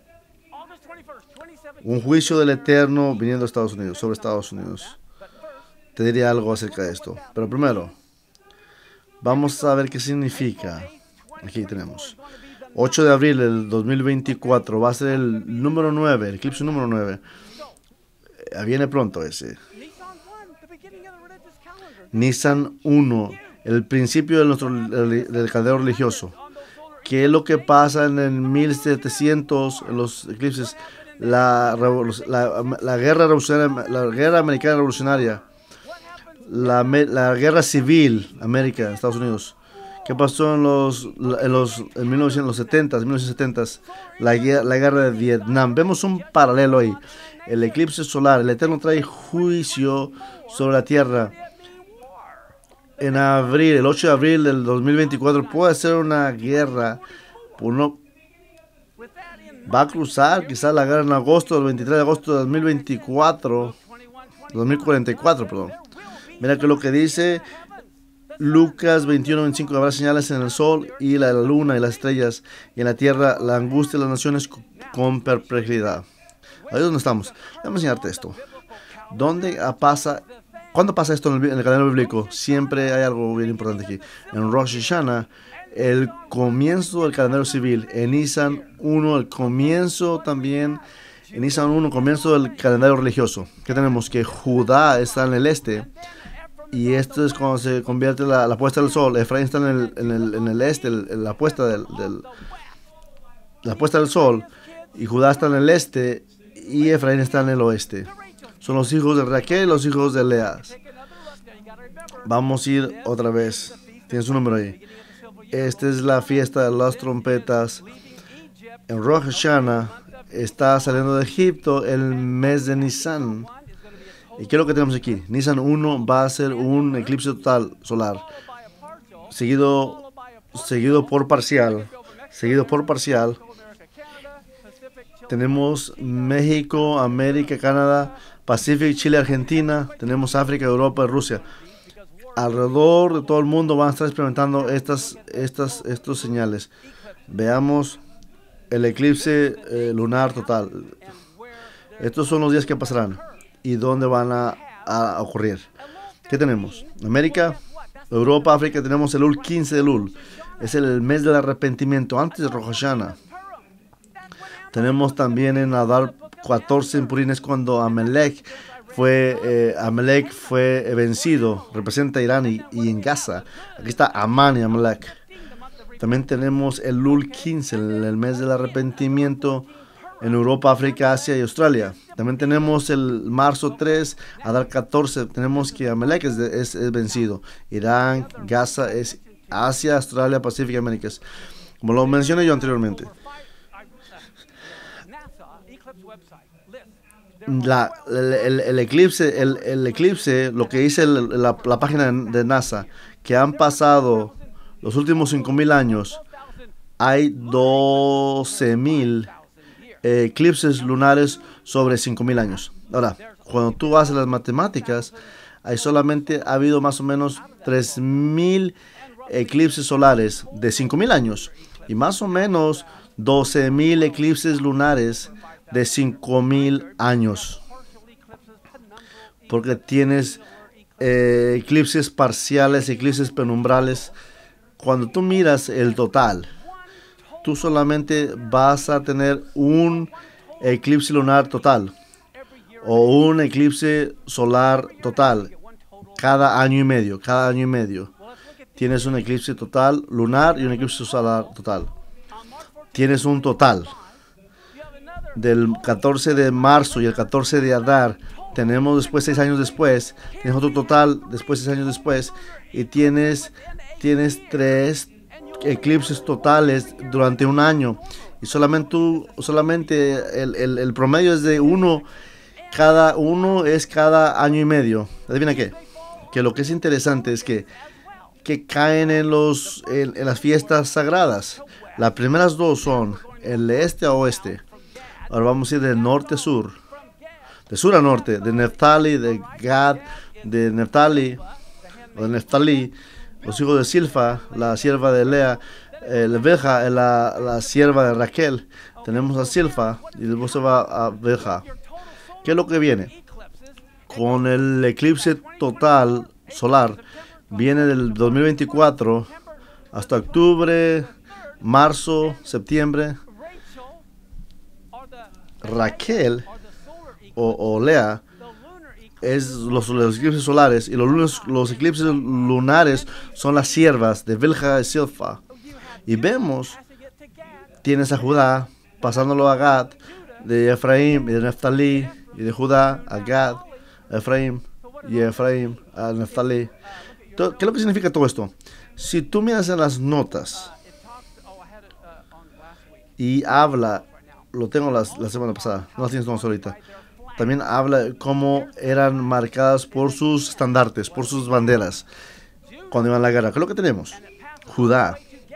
Un juicio del Eterno viniendo a Estados Unidos, sobre Estados Unidos. Te diré algo acerca de esto, pero primero vamos a ver qué significa. Aquí tenemos 8 de abril del 2024. Va a ser el número 9, el eclipse número 9. Viene pronto ese. Nisan 1, el principio del calendario religioso. ¿Qué es lo que pasa en el 1700 en los eclipses? La guerra revolucionaria, la guerra americana revolucionaria, la guerra civil América, Estados Unidos. ¿Qué pasó en los 1970s, la guerra de Vietnam? Vemos un paralelo ahí. El eclipse solar, el Eterno trae juicio sobre la tierra. En abril, el 8 de abril del 2024, puede ser una guerra. Va a cruzar quizás la guerra en agosto, el 23 de agosto de 2044, perdón. Mira que lo que dice Lucas 21:25, habrá señales en el sol y la luna y las estrellas, y en la tierra la angustia de las naciones con perplejidad. Ahí es donde estamos. Déjame enseñarte esto. ¿Cuándo pasa esto en el calendario bíblico? Siempre hay algo bien importante aquí. En Rosh Hashanah, el comienzo del calendario civil. En Nisan 1, el comienzo también. En Nisan 1, comienzo del calendario religioso. ¿Qué tenemos? Que Judá está en el este. Y esto es cuando se convierte la puesta del sol. Efraín está en el este, la puesta del sol. Y Judá está en el este. Y Efraín está en el oeste. Son los hijos de Raquel y los hijos de Lea. Vamos a ir otra vez. Tienes un número ahí. Esta es la fiesta de las trompetas. En Rosh Hashanah está saliendo de Egipto el mes de Nisan. ¿Y qué es lo que tenemos aquí? Nisan 1 va a ser un eclipse total solar. Seguido por parcial. Tenemos México, América, Canadá, Pacífico, Chile, Argentina. Tenemos África, Europa y Rusia. Alrededor de todo el mundo van a estar experimentando estos señales. Veamos el eclipse lunar total. Estos son los días que pasarán y dónde van a ocurrir. ¿Qué tenemos? América, Europa, África. Tenemos el Elul 15 de Elul. Es el mes del arrepentimiento antes de Rosh Hashanah. Tenemos también en Adar 14 en Purim, es cuando Amalek fue vencido. Representa a Irán y en Gaza. Aquí está Amán y Amalek. También tenemos el Elul 15, el mes del arrepentimiento en Europa, África, Asia y Australia. También tenemos el marzo 3, Adar 14. Tenemos que Amalek es vencido. Irán, Gaza, es Asia, Australia, Pacífico y Américas. Como lo mencioné yo anteriormente. El eclipse, lo que dice la página de NASA, que han pasado los últimos 5,000 años, hay 12,000 eclipses lunares sobre 5,000 años. Ahora, cuando tú haces las matemáticas, ha habido más o menos 3,000 eclipses solares de 5,000 años y más o menos 12,000 eclipses lunares de 5,000 años. Porque tienes eclipses parciales, eclipses penumbrales. Cuando tú miras el total, tú solamente vas a tener un eclipse lunar total o un eclipse solar total cada año y medio. Tienes un eclipse total lunar y un eclipse solar total. Tienes un total del 14 de marzo y el 14 de Adar. Tenemos después 6 años después. Tienes otro total después 6 años después. Y tienes 3 eclipses totales durante un año. Y solamente el promedio es de uno. Cada uno es cada año y medio. ¿Adivina qué? Que lo que es interesante es que caen en las fiestas sagradas. Las primeras dos son el este a oeste. Ahora vamos a ir de norte a sur. De sur a norte. De Neftali, de Gad, de Neftali, los hijos de Silfa, la sierva de Lea, Leveja, la sierva de Raquel. Tenemos a Silfa y después se va a Veja. ¿Qué es lo que viene? Con el eclipse total solar, viene del 2024 hasta octubre, marzo, septiembre. Raquel o Lea es los eclipses solares y los eclipses lunares son las siervas de Bilha y Silfa. Y vemos, tienes a Judá pasándolo a Gad, de Efraín y de Neftali, y de Judá a Gad, a Efraín y Efraín a Neftali. ¿Qué es lo que significa todo esto? Si tú miras en las notas y habla, lo tengo la semana pasada, no las tienes todas ahorita. También habla cómo eran marcadas por sus estandartes, por sus banderas cuando iban a la guerra. ¿Qué es lo que tenemos? Judá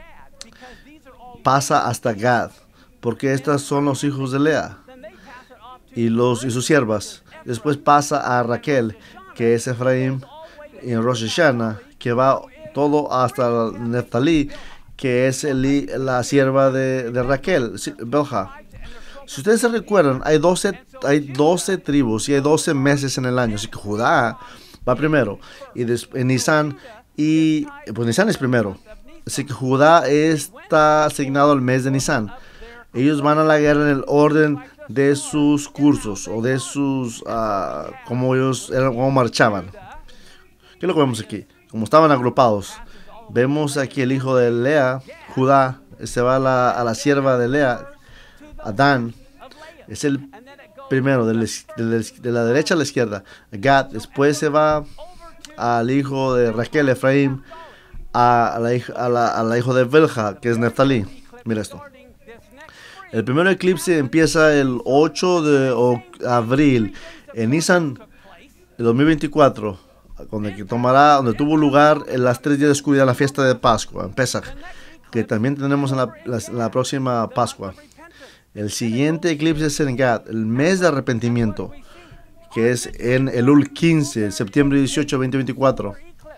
pasa hasta Gad, porque estos son los hijos de Lea y sus siervas. Después pasa a Raquel, que es Efraín, y en Rosh Hashanah, que va todo hasta Neftali, que es la sierva de Raquel, Bilha. Si ustedes se recuerdan, hay 12 tribus y hay 12 meses en el año. Así que Judá va primero. Y en Nisan, pues Nisan es primero. Así que Judá está asignado al mes de Nisan. Ellos van a la guerra en el orden de sus cursos o de sus, cómo marchaban. ¿Qué es lo que vemos aquí? Como estaban agrupados. Vemos aquí el hijo de Lea, Judá, se va a la sierva de Lea, Adán, es el primero, de la derecha a la izquierda. Gad, después se va al hijo de Raquel, Efraín, a la hijo de Bilha, que es Neftali. Mira esto. El primer eclipse empieza el 8 de abril en Nisan de 2024, donde tuvo lugar en las 3 días de oscuridad la fiesta de Pascua, en Pesach, que también tenemos en la próxima Pascua. El siguiente eclipse es en Gad, el mes de arrepentimiento, que es en Elul 15, septiembre 18, 2024.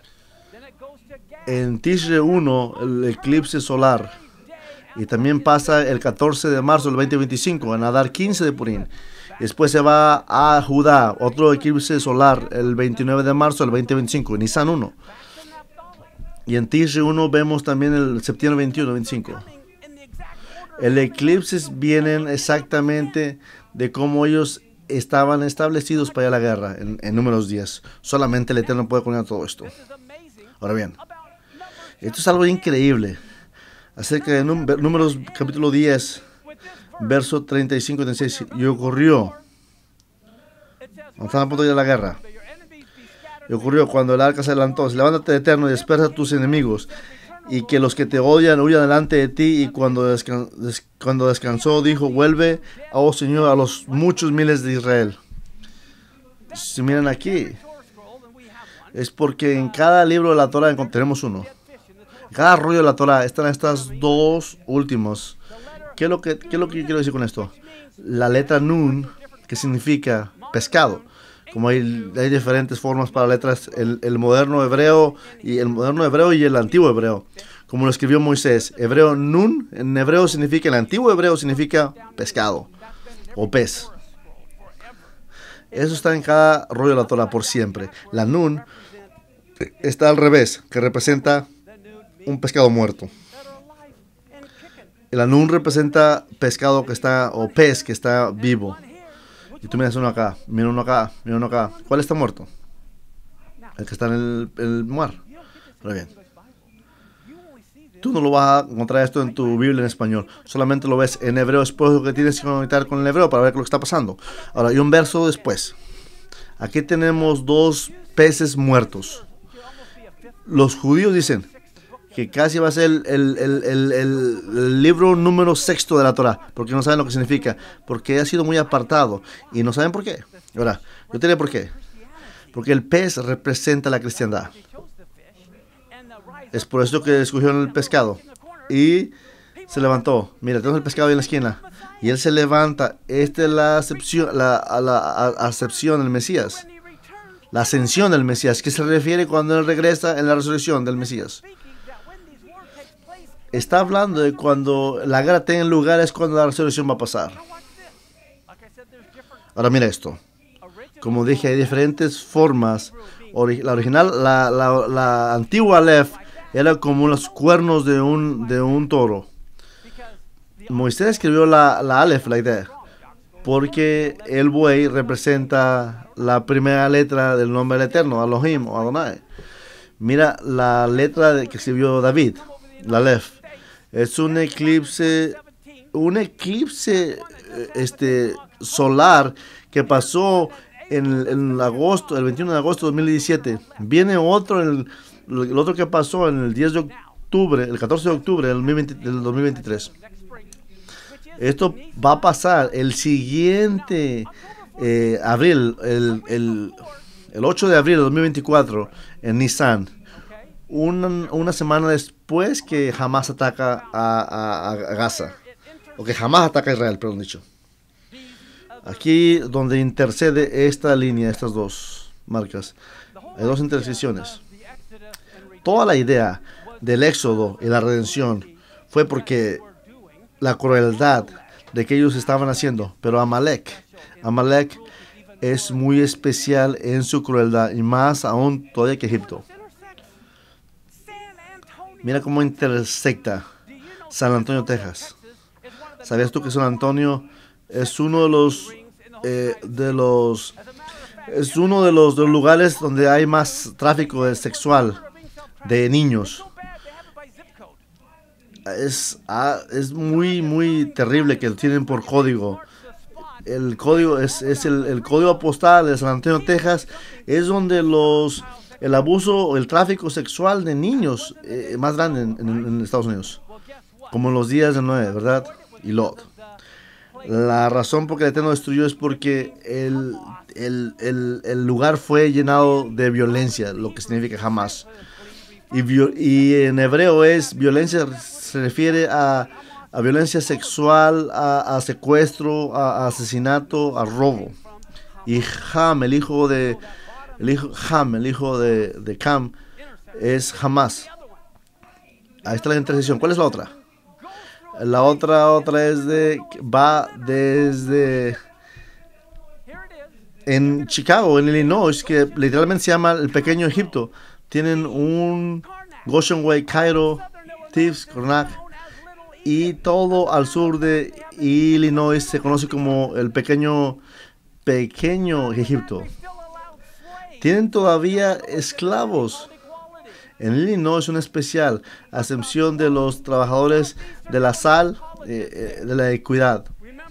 En Tishre 1, el eclipse solar. Y también pasa el 14 de marzo del 2025, en Adar 15 de Purim. Después se va a Judá, otro eclipse solar, el 29 de marzo del 2025, en Nisan 1. Y en Tishre 1 vemos también el septiembre 21, 25. El eclipses vienen exactamente de cómo ellos estaban establecidos para ir a la guerra en números 10. Solamente el Eterno puede coordinar todo esto. Ahora bien, esto es algo increíble. Acerca de números capítulo 10, verso 35 y 36. Y ocurrió, cuando estaban a punto de ir a la guerra, y ocurrió cuando el arca se adelantó: levántate, Eterno, y dispersa a tus enemigos, y que los que te odian huyan delante de ti. Y cuando descansó, dijo: vuelve, oh Señor, a los muchos miles de Israel. Si miran aquí, es porque en cada libro de la Torah encontraremos uno. En cada rollo de la Torah están estas dos últimos. ¿Qué es lo que quiero decir con esto? La letra Nun, que significa pescado. Como hay diferentes formas para letras, el moderno hebreo y el antiguo hebreo, como lo escribió Moisés. Hebreo nun, en hebreo significa, el antiguo hebreo significa pescado o pez. Eso está en cada rollo de la Torah por siempre. La nun está al revés, que representa un pescado muerto. El anún representa pescado que está, o pez que está vivo. Y tú miras uno acá, mira uno acá, mira uno acá. ¿Cuál está muerto? El que está en el mar. Pero bien. Tú no lo vas a encontrar esto en tu Biblia en español. Solamente lo ves en hebreo. Es por eso que tienes que conectar con el hebreo para ver lo que está pasando. Ahora, y un verso después. Aquí tenemos dos peces muertos. Los judíos dicen que casi va a ser el libro número 6 de la Torah, porque no saben lo que significa, porque ha sido muy apartado y no saben por qué. Ahora, yo te diré por qué. Porque el pez representa la cristiandad. Es por eso que escogieron el pescado. Y se levantó. Mira, tenemos el pescado ahí en la esquina. Y él se levanta. Esta es la acepción del Mesías. La ascensión del Mesías, que se refiere cuando él regresa en la resurrección del Mesías. Está hablando de cuando la guerra tenga lugar, es cuando la resurrección va a pasar. Ahora mira esto. Como dije, hay diferentes formas. La original, la antigua Aleph, era como los cuernos de un toro. Moisés escribió la Aleph, la idea, porque el buey representa la primera letra del nombre del Eterno, Elohim o Adonai. Mira la letra que escribió David, la Aleph. Es un eclipse solar que pasó en agosto, el 21 de agosto de 2017. Viene otro, el otro que pasó en el 10 de octubre, el 14 de octubre del 2023. Esto va a pasar el siguiente abril, el 8 de abril de 2024 en Nisan. Una semana después que Hamas ataca a Gaza. O que Hamas ataca a Israel, perdón dicho. Aquí donde intercede esta línea, estas dos marcas. Hay dos intersecciones. Toda la idea del éxodo y la redención fue porque la crueldad de que ellos estaban haciendo. Pero Amalek es muy especial en su crueldad y más aún todavía que Egipto. Mira cómo intersecta San Antonio, Texas. ¿Sabías tú que San Antonio es uno de los lugares donde hay más tráfico sexual de niños? Es muy, muy terrible que lo tienen por código. El código es el código postal de San Antonio, Texas. Es donde el abuso, el tráfico sexual de niños más grande en Estados Unidos. Como en los días de Noé, ¿verdad? Y Lot. La razón por que el Eterno destruyó es porque el lugar fue llenado de violencia, lo que significa jamás. Y en hebreo violencia se refiere a violencia sexual, a secuestro, a asesinato, a robo. Y Ham, el hijo de Cam, es Hamas. Ahí está la intersección. ¿Cuál es la otra? La otra va desde en Chicago, en Illinois, que literalmente se llama el pequeño Egipto. Tienen un Goshen Way, Cairo, Tibbs, Karnak, y todo al sur de Illinois se conoce como el pequeño Egipto. Tienen todavía esclavos. En Illinois, una especial acepción de los trabajadores de la sal, de la equidad.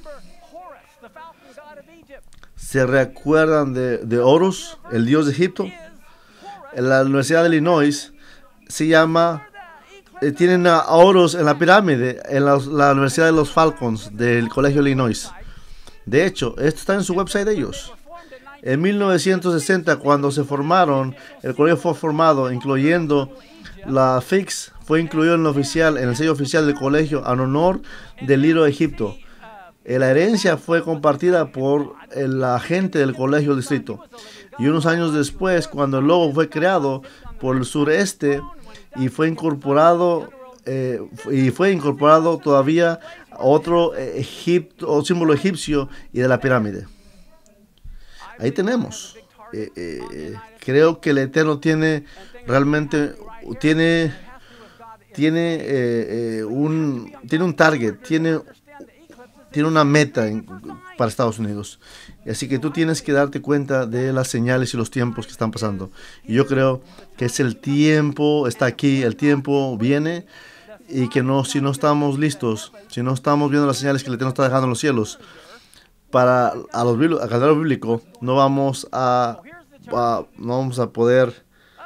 ¿Se recuerdan de Horus, el dios de Egipto? En la Universidad de Illinois se llama, tienen a Horus en la pirámide, en la Universidad de los Falcons del Colegio de Illinois. De hecho, esto está en su website de ellos. En 1960, cuando se formaron, el colegio fue formado, incluyendo la fue incluido en el sello oficial del colegio en honor del libro de Egipto. La herencia fue compartida por la gente del colegio distrito. Y unos años después, cuando el logo fue creado por el sureste y fue incorporado todavía otro símbolo egipcio y de la pirámide. Ahí tenemos. Creo que el Eterno tiene realmente un target, tiene una meta para Estados Unidos. Así que tú tienes que darte cuenta de las señales y los tiempos que están pasando. Y yo creo que es el tiempo, está aquí, el tiempo viene, y que si no estamos listos, si no estamos viendo las señales que el Eterno está dejando en los cielos, para al calendario bíblico, no vamos a poder.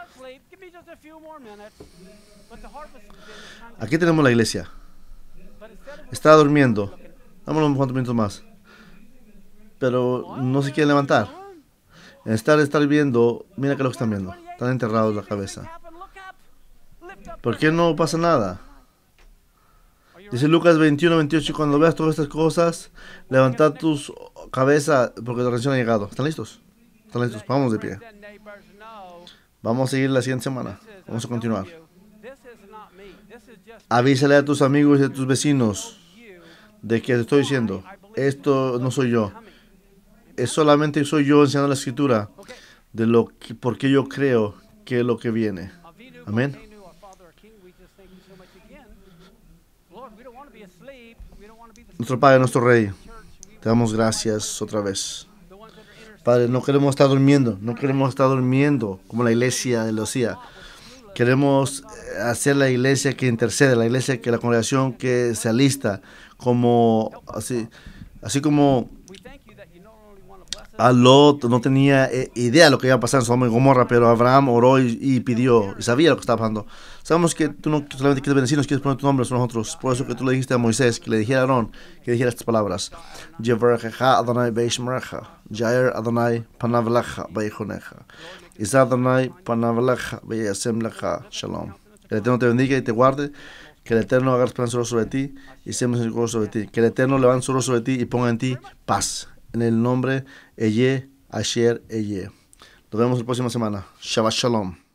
Aquí tenemos la iglesia. Está durmiendo. Dame unos cuantos minutos más. Pero no se quieren levantar. Estar viendo, mira que lo que están viendo. Están enterrados la cabeza. ¿Por qué no pasa nada? Dice Lucas 21:28, cuando veas todas estas cosas, levanta tus cabeza porque la redención ha llegado. ¿Están listos? ¿Están listos? Vamos de pie. Vamos a seguir la siguiente semana. Vamos a continuar. Avísale a tus amigos y a tus vecinos de que te estoy diciendo, esto no soy yo. Solamente soy yo enseñando la escritura de por qué yo creo que es lo que viene. Amén. Nuestro Padre, nuestro Rey, te damos gracias otra vez. Padre, no queremos estar durmiendo, como la iglesia de Laodicea. Queremos hacer la iglesia que intercede, la congregación que se alista, así como Lot no tenía idea de lo que iba a pasar en Sodoma y Gomorra, pero Abraham oró y pidió, y sabía lo que estaba pasando. Sabemos que tú no solamente quieres bendecirnos, quieres poner tu nombre sobre nosotros. Por eso que tú le dijiste a Moisés, que le dijera a Aarón, que dijera estas palabras: Yevarechecha Adonai beishmerecha, Yair Adonai panav lecha beichonecha, Yisad Adonai panav lecha beyasem lecha shalom. Que el Eterno te bendiga y te guarde, que el Eterno haga resplandor sobre ti y sea misericordioso sobre ti, que el Eterno levante su rostro sobre ti y ponga en ti paz. En el nombre Eye Asher Eye. Nos vemos la próxima semana. Shabbat Shalom.